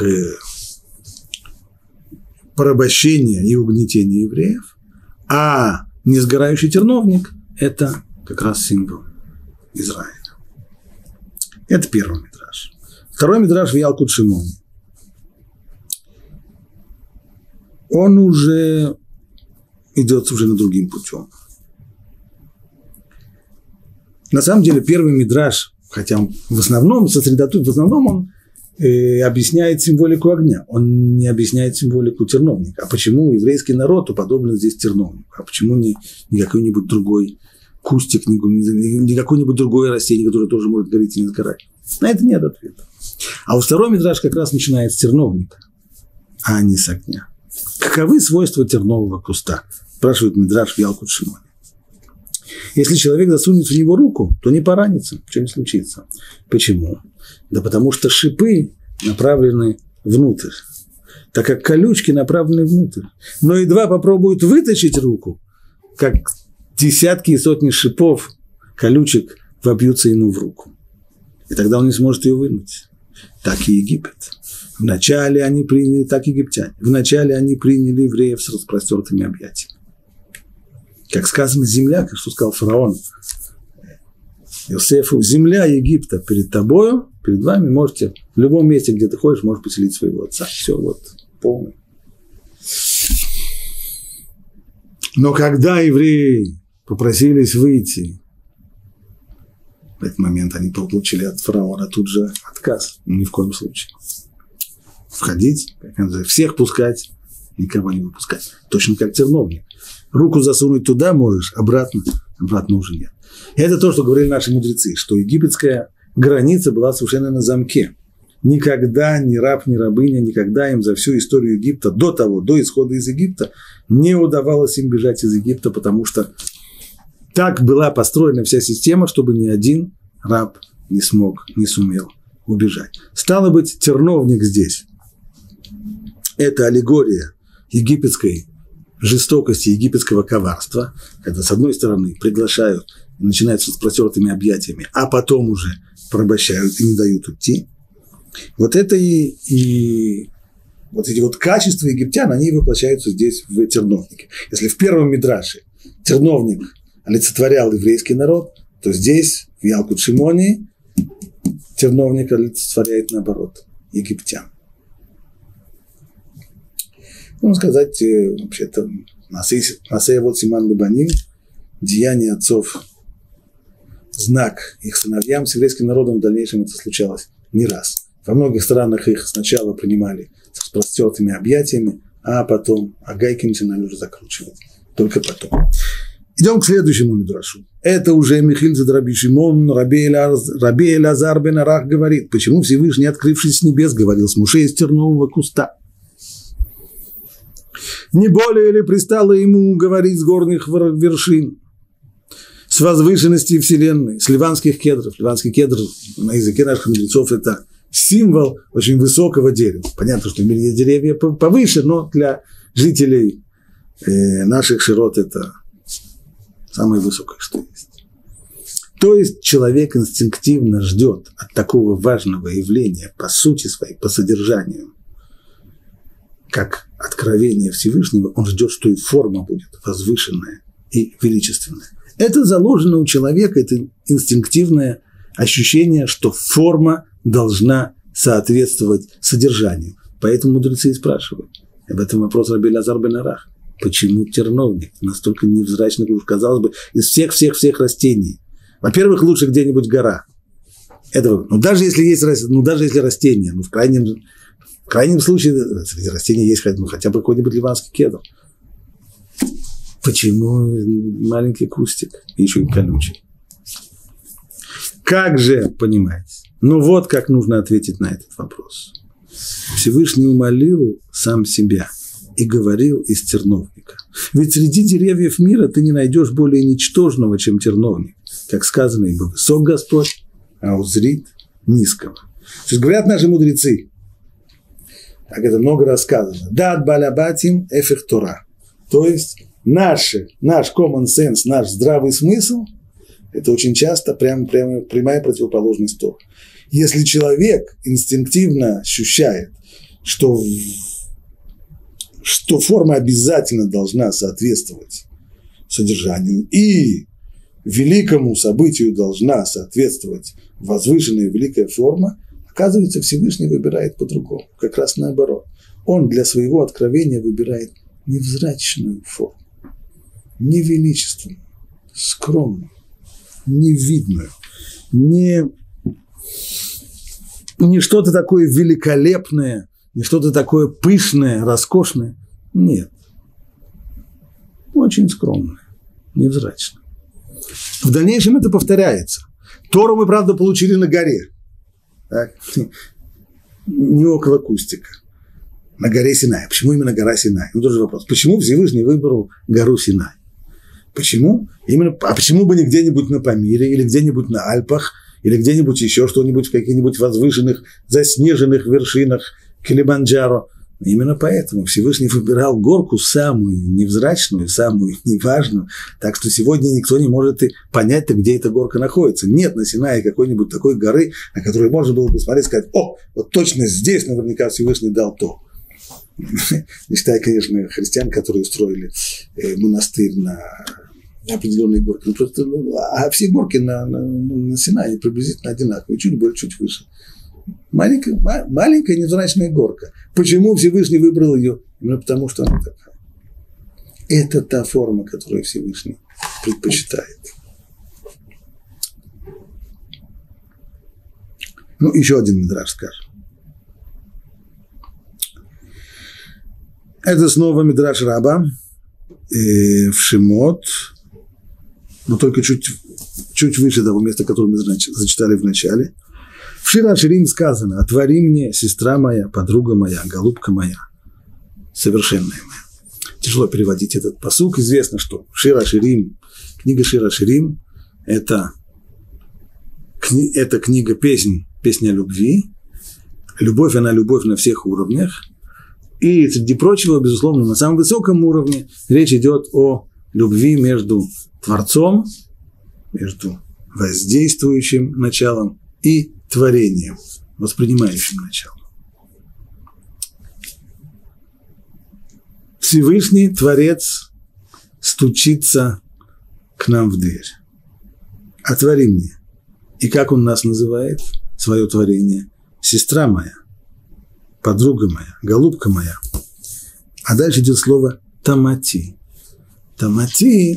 порабощения и угнетения евреев, а несгорающий терновник – это как раз символ Израиля. Это первый мидраш. Второй мидраш в Ялкут Шимоне. Он уже идет совершенно другим путем. На самом деле первый мидраш, хотя он в основном он объясняет символику огня, он не объясняет символику терновника. А почему еврейский народ уподоблен здесь терновнику? А почему не какой-нибудь другой кустик, не какое-нибудь другое растение, которое тоже может гореть и не сгорать? На это нет ответа. А вот второй мидраш как раз начинает с терновника, а не с огня. Каковы свойства тернового куста? Спрашивает мидраш в Ялкут Шимоне. Если человек засунет в него руку, то не поранится, ничего не случится. Почему? Да потому что шипы направлены внутрь, так как колючки направлены внутрь. Но едва попробует вытащить руку, как десятки и сотни шипов, колючек вобьются ему в руку. И тогда он не сможет ее вынуть. Так и Египет. Вначале они приняли, так египтяне, вначале они приняли евреев с распростертыми объятиями. Как сказано, земля, как что сказал фараон Иосифу, земля Египта перед тобою, перед вами, можете в любом месте, где ты ходишь, можешь поселить своего отца. Все, вот, полный. Но когда евреи попросились выйти, в этот момент они получили от фараона тут же отказ. Ни в коем случае. Входить, всех пускать, никого не выпускать. Точно как терновник. Руку засунуть туда можешь, обратно уже нет. И это то, что говорили наши мудрецы, что египетская граница была совершенно на замке. Никогда ни раб, ни рабыня, никогда им за всю историю Египта, до исхода из Египта, не удавалось им бежать из Египта, потому что так была построена вся система, чтобы ни один раб не сумел убежать. Стало быть, терновник здесь – это аллегория египетской жестокости, египетского коварства, когда с одной стороны приглашают, начинают с распростертыми объятиями, а потом уже порабощают и не дают уйти. Вот это и вот эти вот качества египтян, они воплощаются здесь в терновнике. Если в первом мидраше терновник олицетворял еврейский народ, то здесь, в Ялкут Шимоне, терновник олицетворяет, наоборот, египтян. Можно сказать, вообще-то, Масея вот Симан Лебаним, деяние отцов, знак их сыновьям, с еврейским народом в дальнейшем это случалось не раз. Во многих странах их сначала принимали с распростертыми объятиями, а потом гайки начинали уже закручивать. Только потом. Идем к следующему мидрашу. Это уже Михиль зад Раби Шимон, Раби Элазар бен Арах говорит, почему Всевышний, открывшись с небес, говорил с Моше из тернового куста. Не более ли пристало ему говорить с горных вершин, с возвышенности вселенной, с ливанских кедров. Ливанский кедр на языке наших мудрецов – это символ очень высокого дерева. Понятно, что в мире есть деревья повыше, но для жителей наших широт это самое высокое, что есть. То есть человек инстинктивно ждет от такого важного явления по сути своей, по содержанию, как откровение Всевышнего, он ждет, что и форма будет возвышенная и величественная. Это заложено у человека, это инстинктивное ощущение, что форма должна соответствовать содержанию. Поэтому мудрецы и спрашивают. Об этом вопрос Раби Элазар бен Арах. Почему терновник? Настолько невзрачный, казалось бы, из всех растений. Во-первых, лучше где-нибудь гора. Это, даже если растения, в крайнем случае, среди растений есть хотя бы какой-нибудь ливанский кедр. Почему маленький кустик, еще и колючий? Как же понимаете? Вот как нужно ответить на этот вопрос. Всевышний умолил сам себя и говорил из терновника. Ведь среди деревьев мира ты не найдешь более ничтожного, чем терновник. Как сказано, ибо высок Господь, а узрит низкого. То есть говорят наши мудрецы, как это много раз сказано, дат балабатим эфех Тора. То есть наш common sense, наш здравый смысл, это очень часто прямая противоположность Торы. Если человек инстинктивно ощущает, что форма обязательно должна соответствовать содержанию и великому событию должна соответствовать возвышенная великая форма, оказывается, Всевышний выбирает по-другому, как раз наоборот. Он для своего откровения выбирает невзрачную форму, невеличественную, скромную, невидную, не что-то такое великолепное, не что-то такое пышное, роскошное. Нет. Очень скромное, невзрачное. В дальнейшем это повторяется. Тору мы, правда, получили на горе. Так? Не около кустика. На горе Синай. Почему именно гора Синай? Тоже вопрос. Почему Всевышний выбрал гору Синай? Почему? Почему бы не где-нибудь на Памире, или где-нибудь на Альпах, или где-нибудь еще что-нибудь в каких-нибудь возвышенных, заснеженных вершинах Килиманджаро? Именно поэтому Всевышний выбирал горку самую невзрачную, самую неважную, так что сегодня никто не может и понять-то, где эта горка находится. Нет на Синае какой-нибудь такой горы, на которой можно было посмотреть и сказать: о, вот точно здесь наверняка Всевышний дал то. Не считая, конечно, христиан, которые устроили монастырь на определенные горки. А все горки на Синае приблизительно одинаковые, чуть больше, чуть выше. Маленькая невзрачная горка. Почему Всевышний выбрал ее? Именно потому, что она такая. Это та форма, которую Всевышний предпочитает. Еще один мидраш скажем. Это снова мидраш Раба в Шемот, но только чуть выше того места, которое мы зачитали в начале. В Шир ха-Ширим сказано: «Отвори мне, сестра моя, подруга моя, голубка моя, совершенная моя». Тяжело переводить этот пасук. Известно, что Шир ха-Ширим, книга Шир ха-Ширим – это книга песня любви. Любовь, она любовь на всех уровнях. И, среди прочего, безусловно, на самом высоком уровне речь идет о любви между Творцом, между воздействующим началом и творением, воспринимающим начало. Всевышний Творец стучится к нам в дверь. Отвори мне. И как он нас называет, свое творение? Сестра моя, подруга моя, голубка моя. А дальше идет слово тамати. Тамати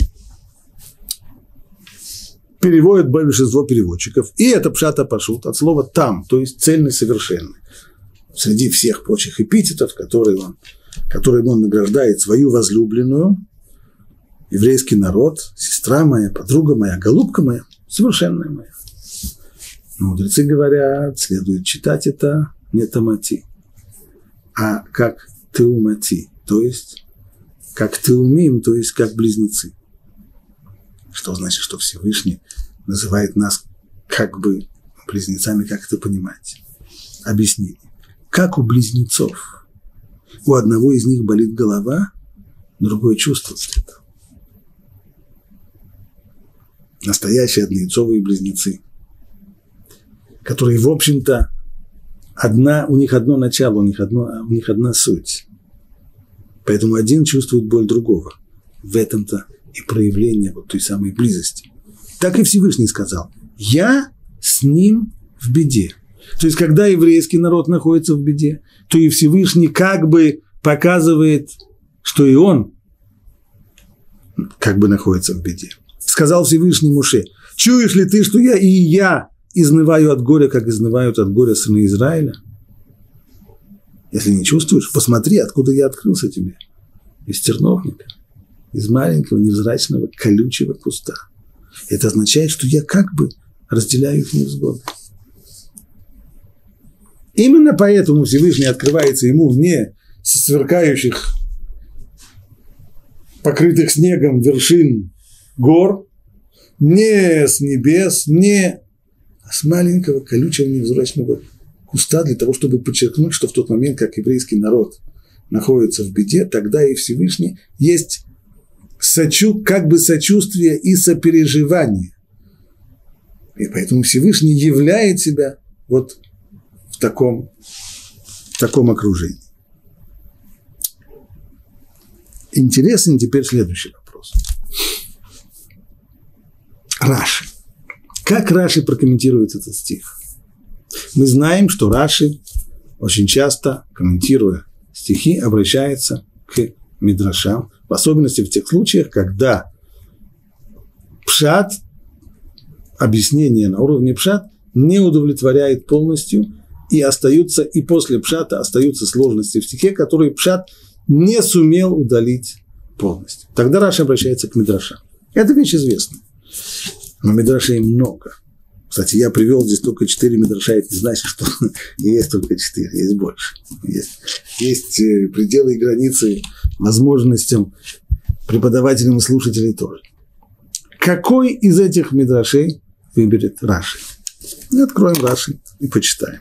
переводит большинство переводчиков. И это пшат а-пашут от слова там, то есть цельный, совершенный. Среди всех прочих эпитетов, которыми он награждает свою возлюбленную, еврейский народ, сестра моя, подруга моя, голубка моя, совершенная моя. Но мудрецы говорят, следует читать это не тамати, а как теумати, то есть как теумим, то есть как близнецы. Что значит, что Всевышний называет нас как бы близнецами, как это понимать? Объяснение. Как у близнецов. У одного из них болит голова, другой чувствует это. Настоящие однояйцовые близнецы, которые, в общем-то, у них одно начало, у них одна суть. Поэтому один чувствует боль другого. В этом-то и проявление вот той самой близости. Так и Всевышний сказал: я с ним в беде. То есть, когда еврейский народ находится в беде, то и Всевышний как бы показывает, что и он как бы находится в беде. Сказал Всевышний Моше: чуешь ли ты, что я изнываю от горя, как изнывают от горя сыны Израиля? Если не чувствуешь, посмотри, откуда я открылся тебе. Из терновника, из маленького, невзрачного, колючего куста. Это означает, что я как бы разделяю их невзгоды. Именно поэтому Всевышний открывается ему не со сверкающих, покрытых снегом вершин гор, не с небес, не с маленького, колючего, невзрачного куста, для того, чтобы подчеркнуть, что в тот момент, как еврейский народ находится в беде, тогда и Всевышний есть как бы сочувствие и сопереживание. И поэтому Всевышний являет себя вот в таком окружении. Интересен теперь следующий вопрос. Раши. Как Раши прокомментирует этот стих? Мы знаем, что Раши очень часто, комментируя стихи, обращается к мидрашам, в особенности в тех случаях, когда пшат, объяснение на уровне пшат, не удовлетворяет полностью, и после пшата остаются сложности в стихе, которые пшат не сумел удалить полностью. Тогда Раши обращается к мидрашам. Это вещь известная. Но мидрашей много. Кстати, я привел здесь только 4 мидраша, это не значит, что есть только 4, есть больше. Есть пределы и границы возможностям преподавателям и слушателей тоже. Какой из этих мидрашей выберет Раши? Откроем Раши и почитаем.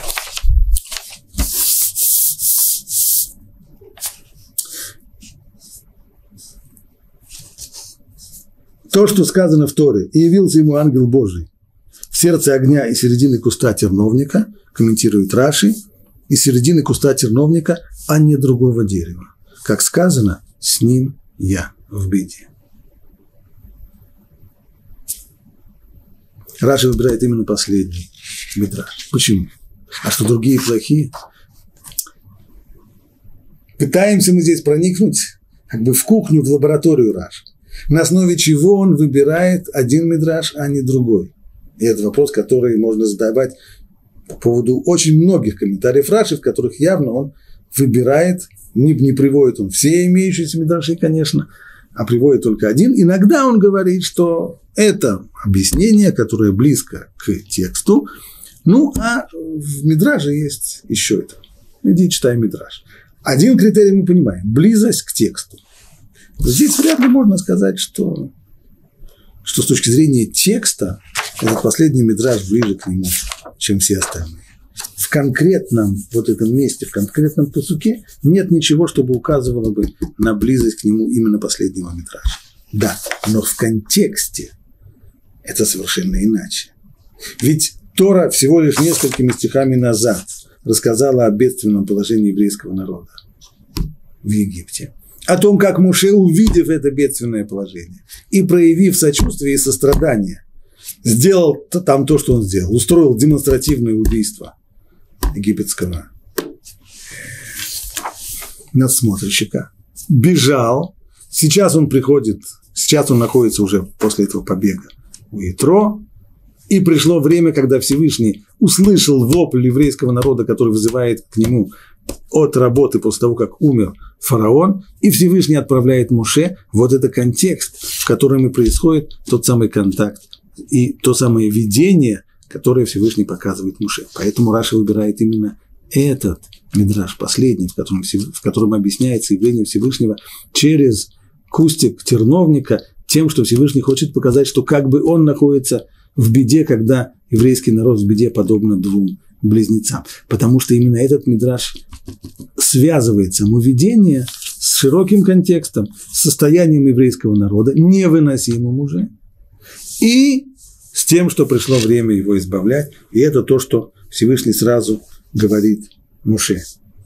То, что сказано в Торе: «И явился ему ангел Божий в сердце огня и середины куста терновника», комментирует Раши, «из середины куста терновника, а не другого дерева. Как сказано, с ним я в беде». Раши выбирает именно последний мидраш. Почему? А что другие плохие? Пытаемся мы здесь проникнуть как бы в кухню, в лабораторию Раши. На основе чего он выбирает один мидраш, а не другой? И это вопрос, который можно задавать по поводу очень многих комментариев Раши, в которых явно он выбирает, не приводит он все имеющиеся мидраши, конечно, а приводит только один. Иногда он говорит, что это объяснение, которое близко к тексту, ну, а в мидраже есть еще это. Иди читай мидраж. Один критерий мы понимаем – близость к тексту. Здесь вряд ли можно сказать, что с точки зрения текста этот последний мидраж ближе к нему, чем все остальные. В конкретном вот этом месте, в конкретном пасуке нет ничего, чтобы указывало бы на близость к нему именно последнего мидража. Да, но в контексте это совершенно иначе. Ведь Тора всего лишь несколькими стихами назад рассказала о бедственном положении еврейского народа в Египте. О том, как Моше, увидев это бедственное положение и проявив сочувствие и сострадание, сделал там то, что он сделал, устроил демонстративное убийство египетского надсмотрщика, бежал, сейчас он находится уже после этого побега у Итро, и пришло время, когда Всевышний услышал вопль еврейского народа, который вызывает к нему от работы после того, как умер фараон, и Всевышний отправляет Моше. Вот это контекст, в котором и происходит тот самый контакт и то самое видение, которое Всевышний показывает Моше. Поэтому Раши выбирает именно этот мидраш, последний, в котором объясняется явление Всевышнего через кустик терновника, тем, что Всевышний хочет показать, что как бы он находится в беде, когда еврейский народ в беде, подобно двум близнецам. Потому что именно этот мидраш связывает само видение с широким контекстом, с состоянием еврейского народа, невыносимым уже, и с тем, что пришло время его избавлять. И это то, что Всевышний сразу говорит Моше.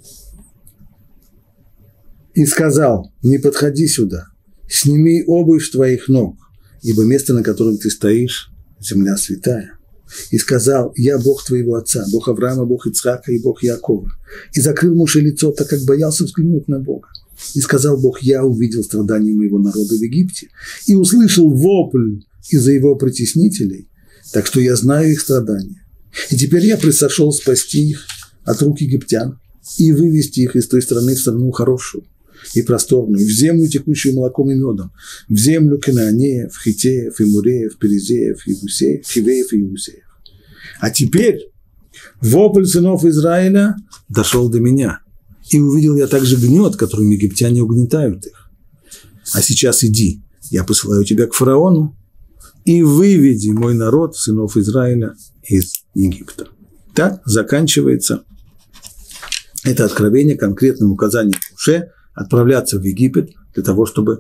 «И сказал: не подходи сюда, сними обувь с твоих ног, ибо место, на котором ты стоишь, земля святая. И сказал: я Бог твоего отца, Бог Авраама, Бог Ицхака и Бог Якова. И закрыл Моше лицо, так как боялся взглянуть на Бога. И сказал Бог: я увидел страдания моего народа в Египте и услышал вопль из-за его притеснителей, так что я знаю их страдания. И теперь я присошел спасти их от рук египтян и вывести их из той страны в страну хорошую и просторную, в землю, текущую молоком и медом, в землю Канаанеев, Хитеев, Эмуреев, Перезеев, Хивеев и Иусеев. А теперь вопль сынов Израиля дошел до меня, и увидел я также гнет, которым египтяне угнетают их. А сейчас иди, я посылаю тебя к фараону, и выведи мой народ, сынов Израиля, из Египта. Так заканчивается это откровение конкретным указанием Моше отправляться в Египет для того, чтобы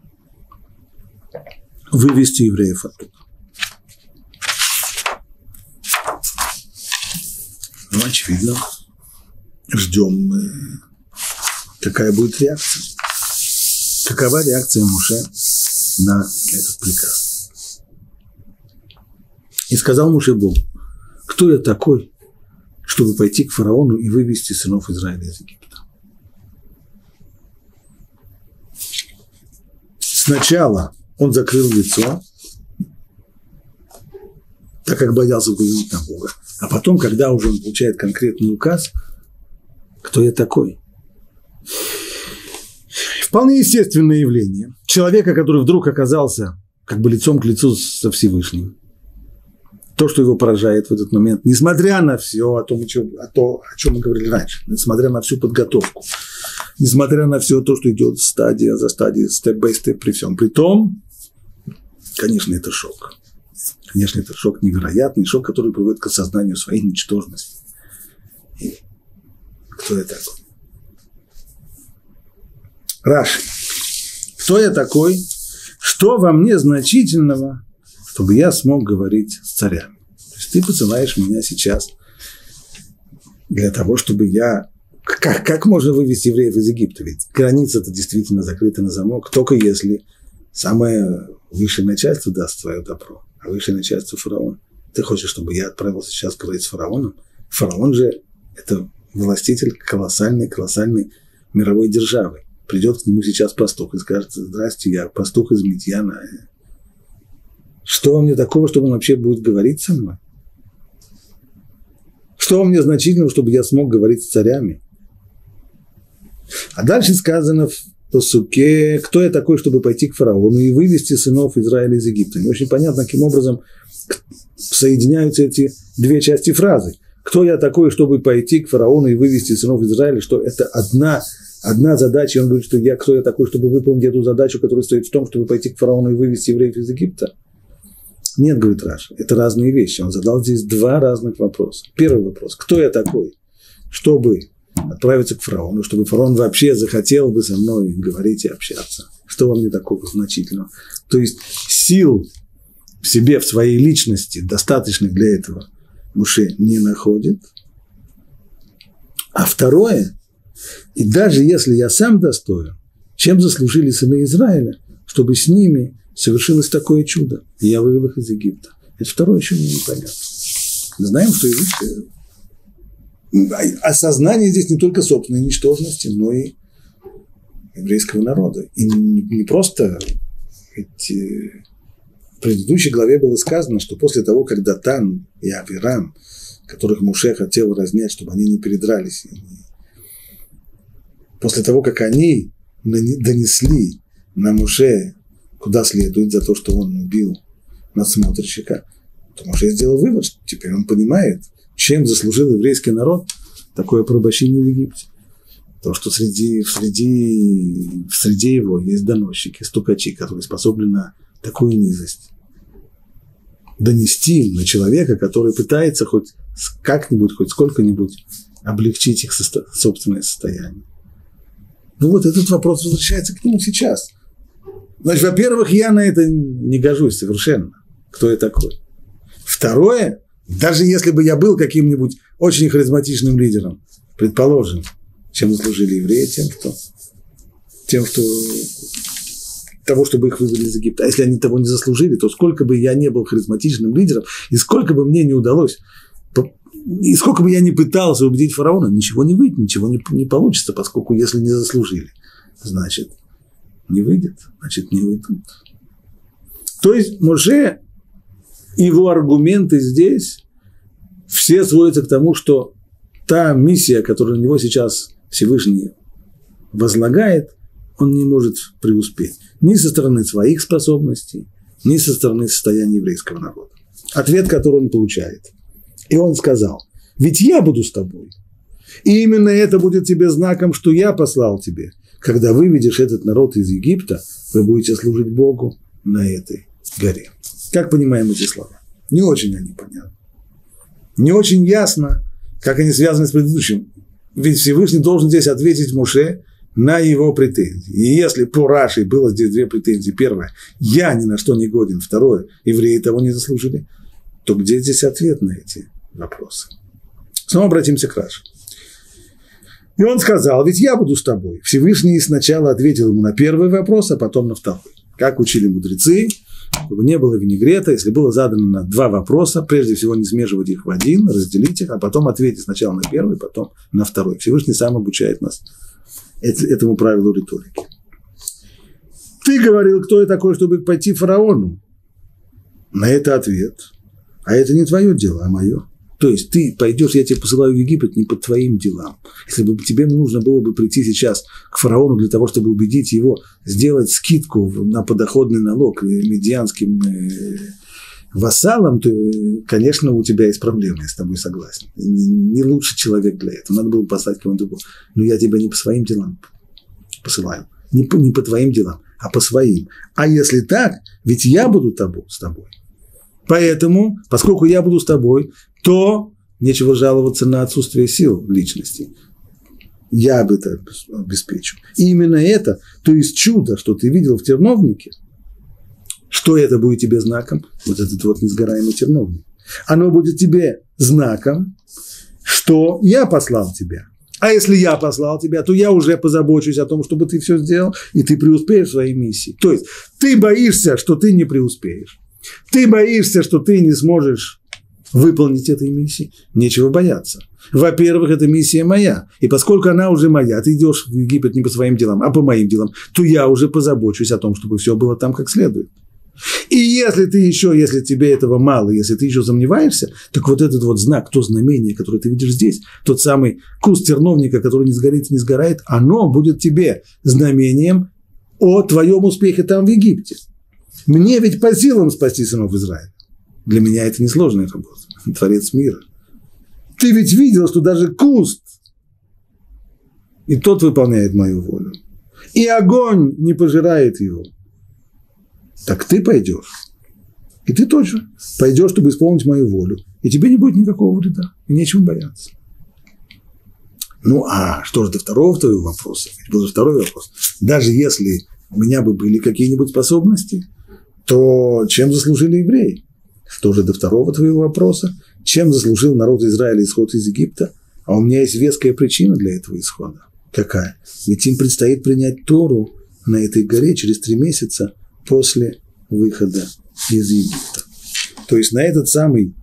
вывести евреев оттуда. Ну, очевидно, ждем, какая будет реакция. Какова реакция Моше на этот приказ? И сказал Моше Богу: кто я такой, чтобы пойти к фараону и вывести сынов Израиля из Египта? Сначала он закрыл лицо, так как боялся взглянуть на Бога. А потом, когда уже он получает конкретный указ, кто я такой? Вполне естественное явление. Человека, который вдруг оказался как бы лицом к лицу со Всевышним. То, что его поражает в этот момент, несмотря на все, о чем мы говорили раньше, несмотря на всю подготовку, несмотря на все то, что идет стадия за стадией, степ-бай-степ, при всем при том, конечно, это шок. Конечно, это шок невероятный, шок, который приводит к осознанию своей ничтожности. И кто я такой? Раши. Кто я такой? Что во мне значительного, чтобы я смог говорить с царями? То есть ты посылаешь меня сейчас для того, чтобы я... Как можно вывести евреев из Египта? Ведь граница-то действительно закрыта на замок, только если самое высшее начальство даст свое добро. А высшее начальство фараон. Ты хочешь, чтобы я отправился сейчас говорить с фараоном? Фараон же – это властитель колоссальной мировой державы. Придет к нему сейчас пастух и скажет: здрасте, я пастух из Мидьяна. Что во мне такого, что он вообще будет говорить со мной? Что во мне значительного, чтобы я смог говорить с царями? А дальше сказано в пасуке: кто я такой, чтобы пойти к фараону и вывести сынов Израиля из Египта? Не очень понятно, каким образом соединяются эти две части фразы. Кто я такой, чтобы пойти к фараону и вывести сынов Израиля? Что это одна задача. И он говорит, что кто я такой, чтобы выполнить эту задачу, которая стоит в том, чтобы пойти к фараону и вывести евреев из Египта? Нет, говорит Раши, это разные вещи. Он задал здесь два разных вопроса. Первый вопрос: кто я такой, чтобы отправиться к фараону, чтобы фараон вообще захотел бы со мной говорить и общаться? Что во мне такого значительного? То есть сил в себе, в своей личности, достаточных для этого, Моше не находит. А второе: и даже если я сам достоин, чем заслужили сыны Израиля, чтобы с ними совершилось такое чудо, и я вывел их из Египта? Это второе еще не понятно. Мы знаем, что осознание здесь не только собственной ничтожности, но и еврейского народа. И не просто, ведь в предыдущей главе было сказано, что после того, как Датан и Авирам, которых Моше хотел разнять, чтобы они не передрались, после того, как они донесли на Моше куда следует за то, что он убил надсмотрщика, то Моше сделал вывод, что теперь он понимает, чем заслужил еврейский народ такое порабощение в Египте. То, что в среде его есть доносчики, стукачи, которые способны на такую низость донести на человека, который пытается хоть как-нибудь, хоть сколько-нибудь облегчить их собственное состояние. Ну вот этот вопрос возвращается к нему сейчас. Значит, во-первых, я на это не гожусь совершенно. Кто я такой? Второе, даже если бы я был каким-нибудь очень харизматичным лидером, предположим, чем заслужили евреи, тем, что того, чтобы их вывели из Египта. А если они того не заслужили, то сколько бы я не был харизматичным лидером, и сколько бы мне не удалось, и сколько бы я ни пытался убедить фараона, ничего не выйдет, ничего не получится, поскольку если не заслужили. значит, не выйдет, значит, не уйдут. То есть Моше, его аргументы здесь все сводятся к тому, что та миссия, которую на него сейчас Всевышний возлагает, он не может преуспеть ни со стороны своих способностей, ни со стороны состояния еврейского народа. Ответ, который он получает. И он сказал: ведь я буду с тобой. И именно это будет тебе знаком, что я послал тебе. Когда выведешь этот народ из Египта, вы будете служить Богу на этой горе. Как понимаем эти слова? Не очень они понятны. Не очень ясно, как они связаны с предыдущим. Ведь Всевышний должен здесь ответить Моше на его претензии. И если по Раши было здесь две претензии. Первая – я ни на что не годен. Второе – евреи того не заслужили. То где здесь ответ на эти вопросы? Снова обратимся к Раши. И он сказал: ведь я буду с тобой. Всевышний сначала ответил ему на первый вопрос, а потом на второй. Как учили мудрецы, чтобы не было винегрета, если было задано на два вопроса, прежде всего не смешивать их в один, разделить их, а потом ответить сначала на первый, потом на второй. Всевышний сам обучает нас этому правилу риторики. Ты говорил, кто я такой, чтобы пойти к фараону? На это ответ: а это не твое дело, а мое. То есть ты пойдешь, я тебя посылаю в Египет не по твоим делам. Если бы тебе нужно было бы прийти сейчас к фараону для того, чтобы убедить его сделать скидку на подоходный налог медианским вассалам, то, конечно, у тебя есть проблемы, я с тобой согласен. Не лучший человек для этого. Надо было послать кого-нибудь другого. Но я тебя не по своим делам посылаю. Не по твоим делам, а по своим. А если так, ведь я буду с тобой. Поэтому, поскольку я буду с тобой, то нечего жаловаться на отсутствие сил личности. Я об этом обеспечу. И именно это, то есть чудо, что ты видел в терновнике, что это будет тебе знаком? Вот этот вот несгораемый терновник. Оно будет тебе знаком, что я послал тебя. А если я послал тебя, то я уже позабочусь о том, чтобы ты все сделал, и ты преуспеешь в своей миссии. То есть ты боишься, что ты не преуспеешь. Ты боишься, что ты не сможешь выполнить этой миссии. Нечего бояться. Во-первых, это миссия моя. И поскольку она уже моя, ты идешь в Египет не по своим делам, а по моим делам, то я уже позабочусь о том, чтобы все было там как следует. И если тебе этого мало, если ты еще сомневаешься, так вот этот вот знак, то знамение, которое ты видишь здесь, тот самый куст терновника, который не сгорит и не сгорает, оно будет тебе знамением о твоем успехе там в Египте. Мне ведь по силам спасти сынов Израиля. Для меня это несложная работа. Творец мира. Ты ведь видел, что даже куст, и тот выполняет мою волю. И огонь не пожирает его. Так ты пойдешь. И ты тоже пойдешь, чтобы исполнить мою волю. И тебе не будет никакого вреда. И нечего бояться. Ну, а что же до второго твоего вопроса? Ведь был второй вопрос. Даже если у меня бы были какие-нибудь способности, то чем заслужили евреи? Что же до второго твоего вопроса? Чем заслужил народ Израиля исход из Египта? А у меня есть веская причина для этого исхода. Какая? Ведь им предстоит принять Тору на этой горе через 3 месяца после выхода из Египта. То есть на этот самый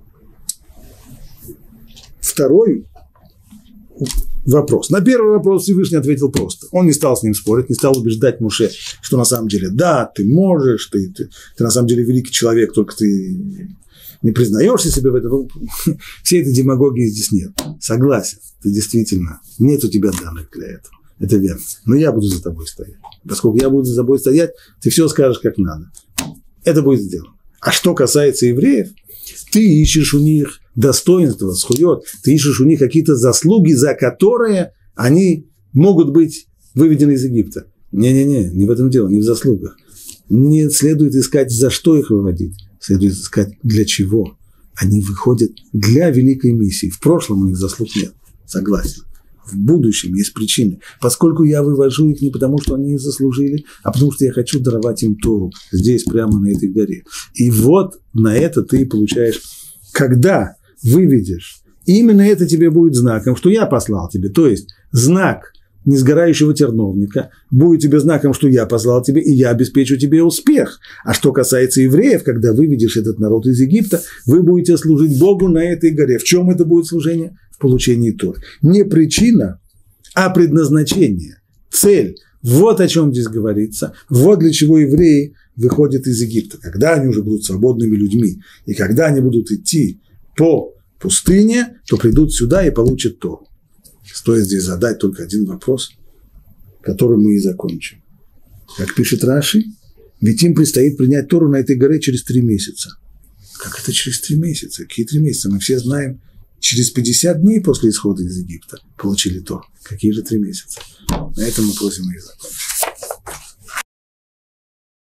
второй вопрос. На первый вопрос Всевышний ответил просто. Он не стал с ним спорить, не стал убеждать Моше, что на самом деле, да, ты можешь, ты на самом деле великий человек, только ты не признаешься себе в этом. Всей этой демагогии здесь нет. Согласен, ты действительно, нет у тебя данных для этого. Это верно. Но я буду за тобой стоять. Поскольку я буду за тобой стоять, ты все скажешь как надо. Это будет сделано. А что касается евреев, ты ищешь у них достоинство, схует, ты ищешь у них какие-то заслуги, за которые они могут быть выведены из Египта. Не в этом дело, не в заслугах. Не следует искать, за что их выводить. Следует искать, для чего. Они выходят для великой миссии. В прошлом у них заслуг нет. Согласен. В будущем есть причины. Поскольку я вывожу их не потому, что они их заслужили, а потому, что я хочу даровать им Тору здесь, прямо на этой горе. И вот на это ты получаешь, когда выведешь, именно это тебе будет знаком, что я послал тебе. То есть знак несгорающего терновника будет тебе знаком, что я послал тебе, и я обеспечу тебе успех. А что касается евреев, когда выведешь этот народ из Египта, вы будете служить Богу на этой горе. В чем это будет служение? В получении Торы. Не причина, а предназначение, цель Вот о чем здесь говорится. Вот для чего евреи выходят из Египта. Когда они уже будут свободными людьми, и когда они будут идти по пустыне, то придут сюда и получат Тору. Стоит здесь задать только один вопрос, который мы и закончим. Как пишет Раши, ведь им предстоит принять Тору на этой горе через 3 месяца. Как это через 3 месяца? Какие 3 месяца? Мы все знаем, через 50 дней после исхода из Египта получили Тору. Какие же 3 месяца? На этом мы просим их закончить.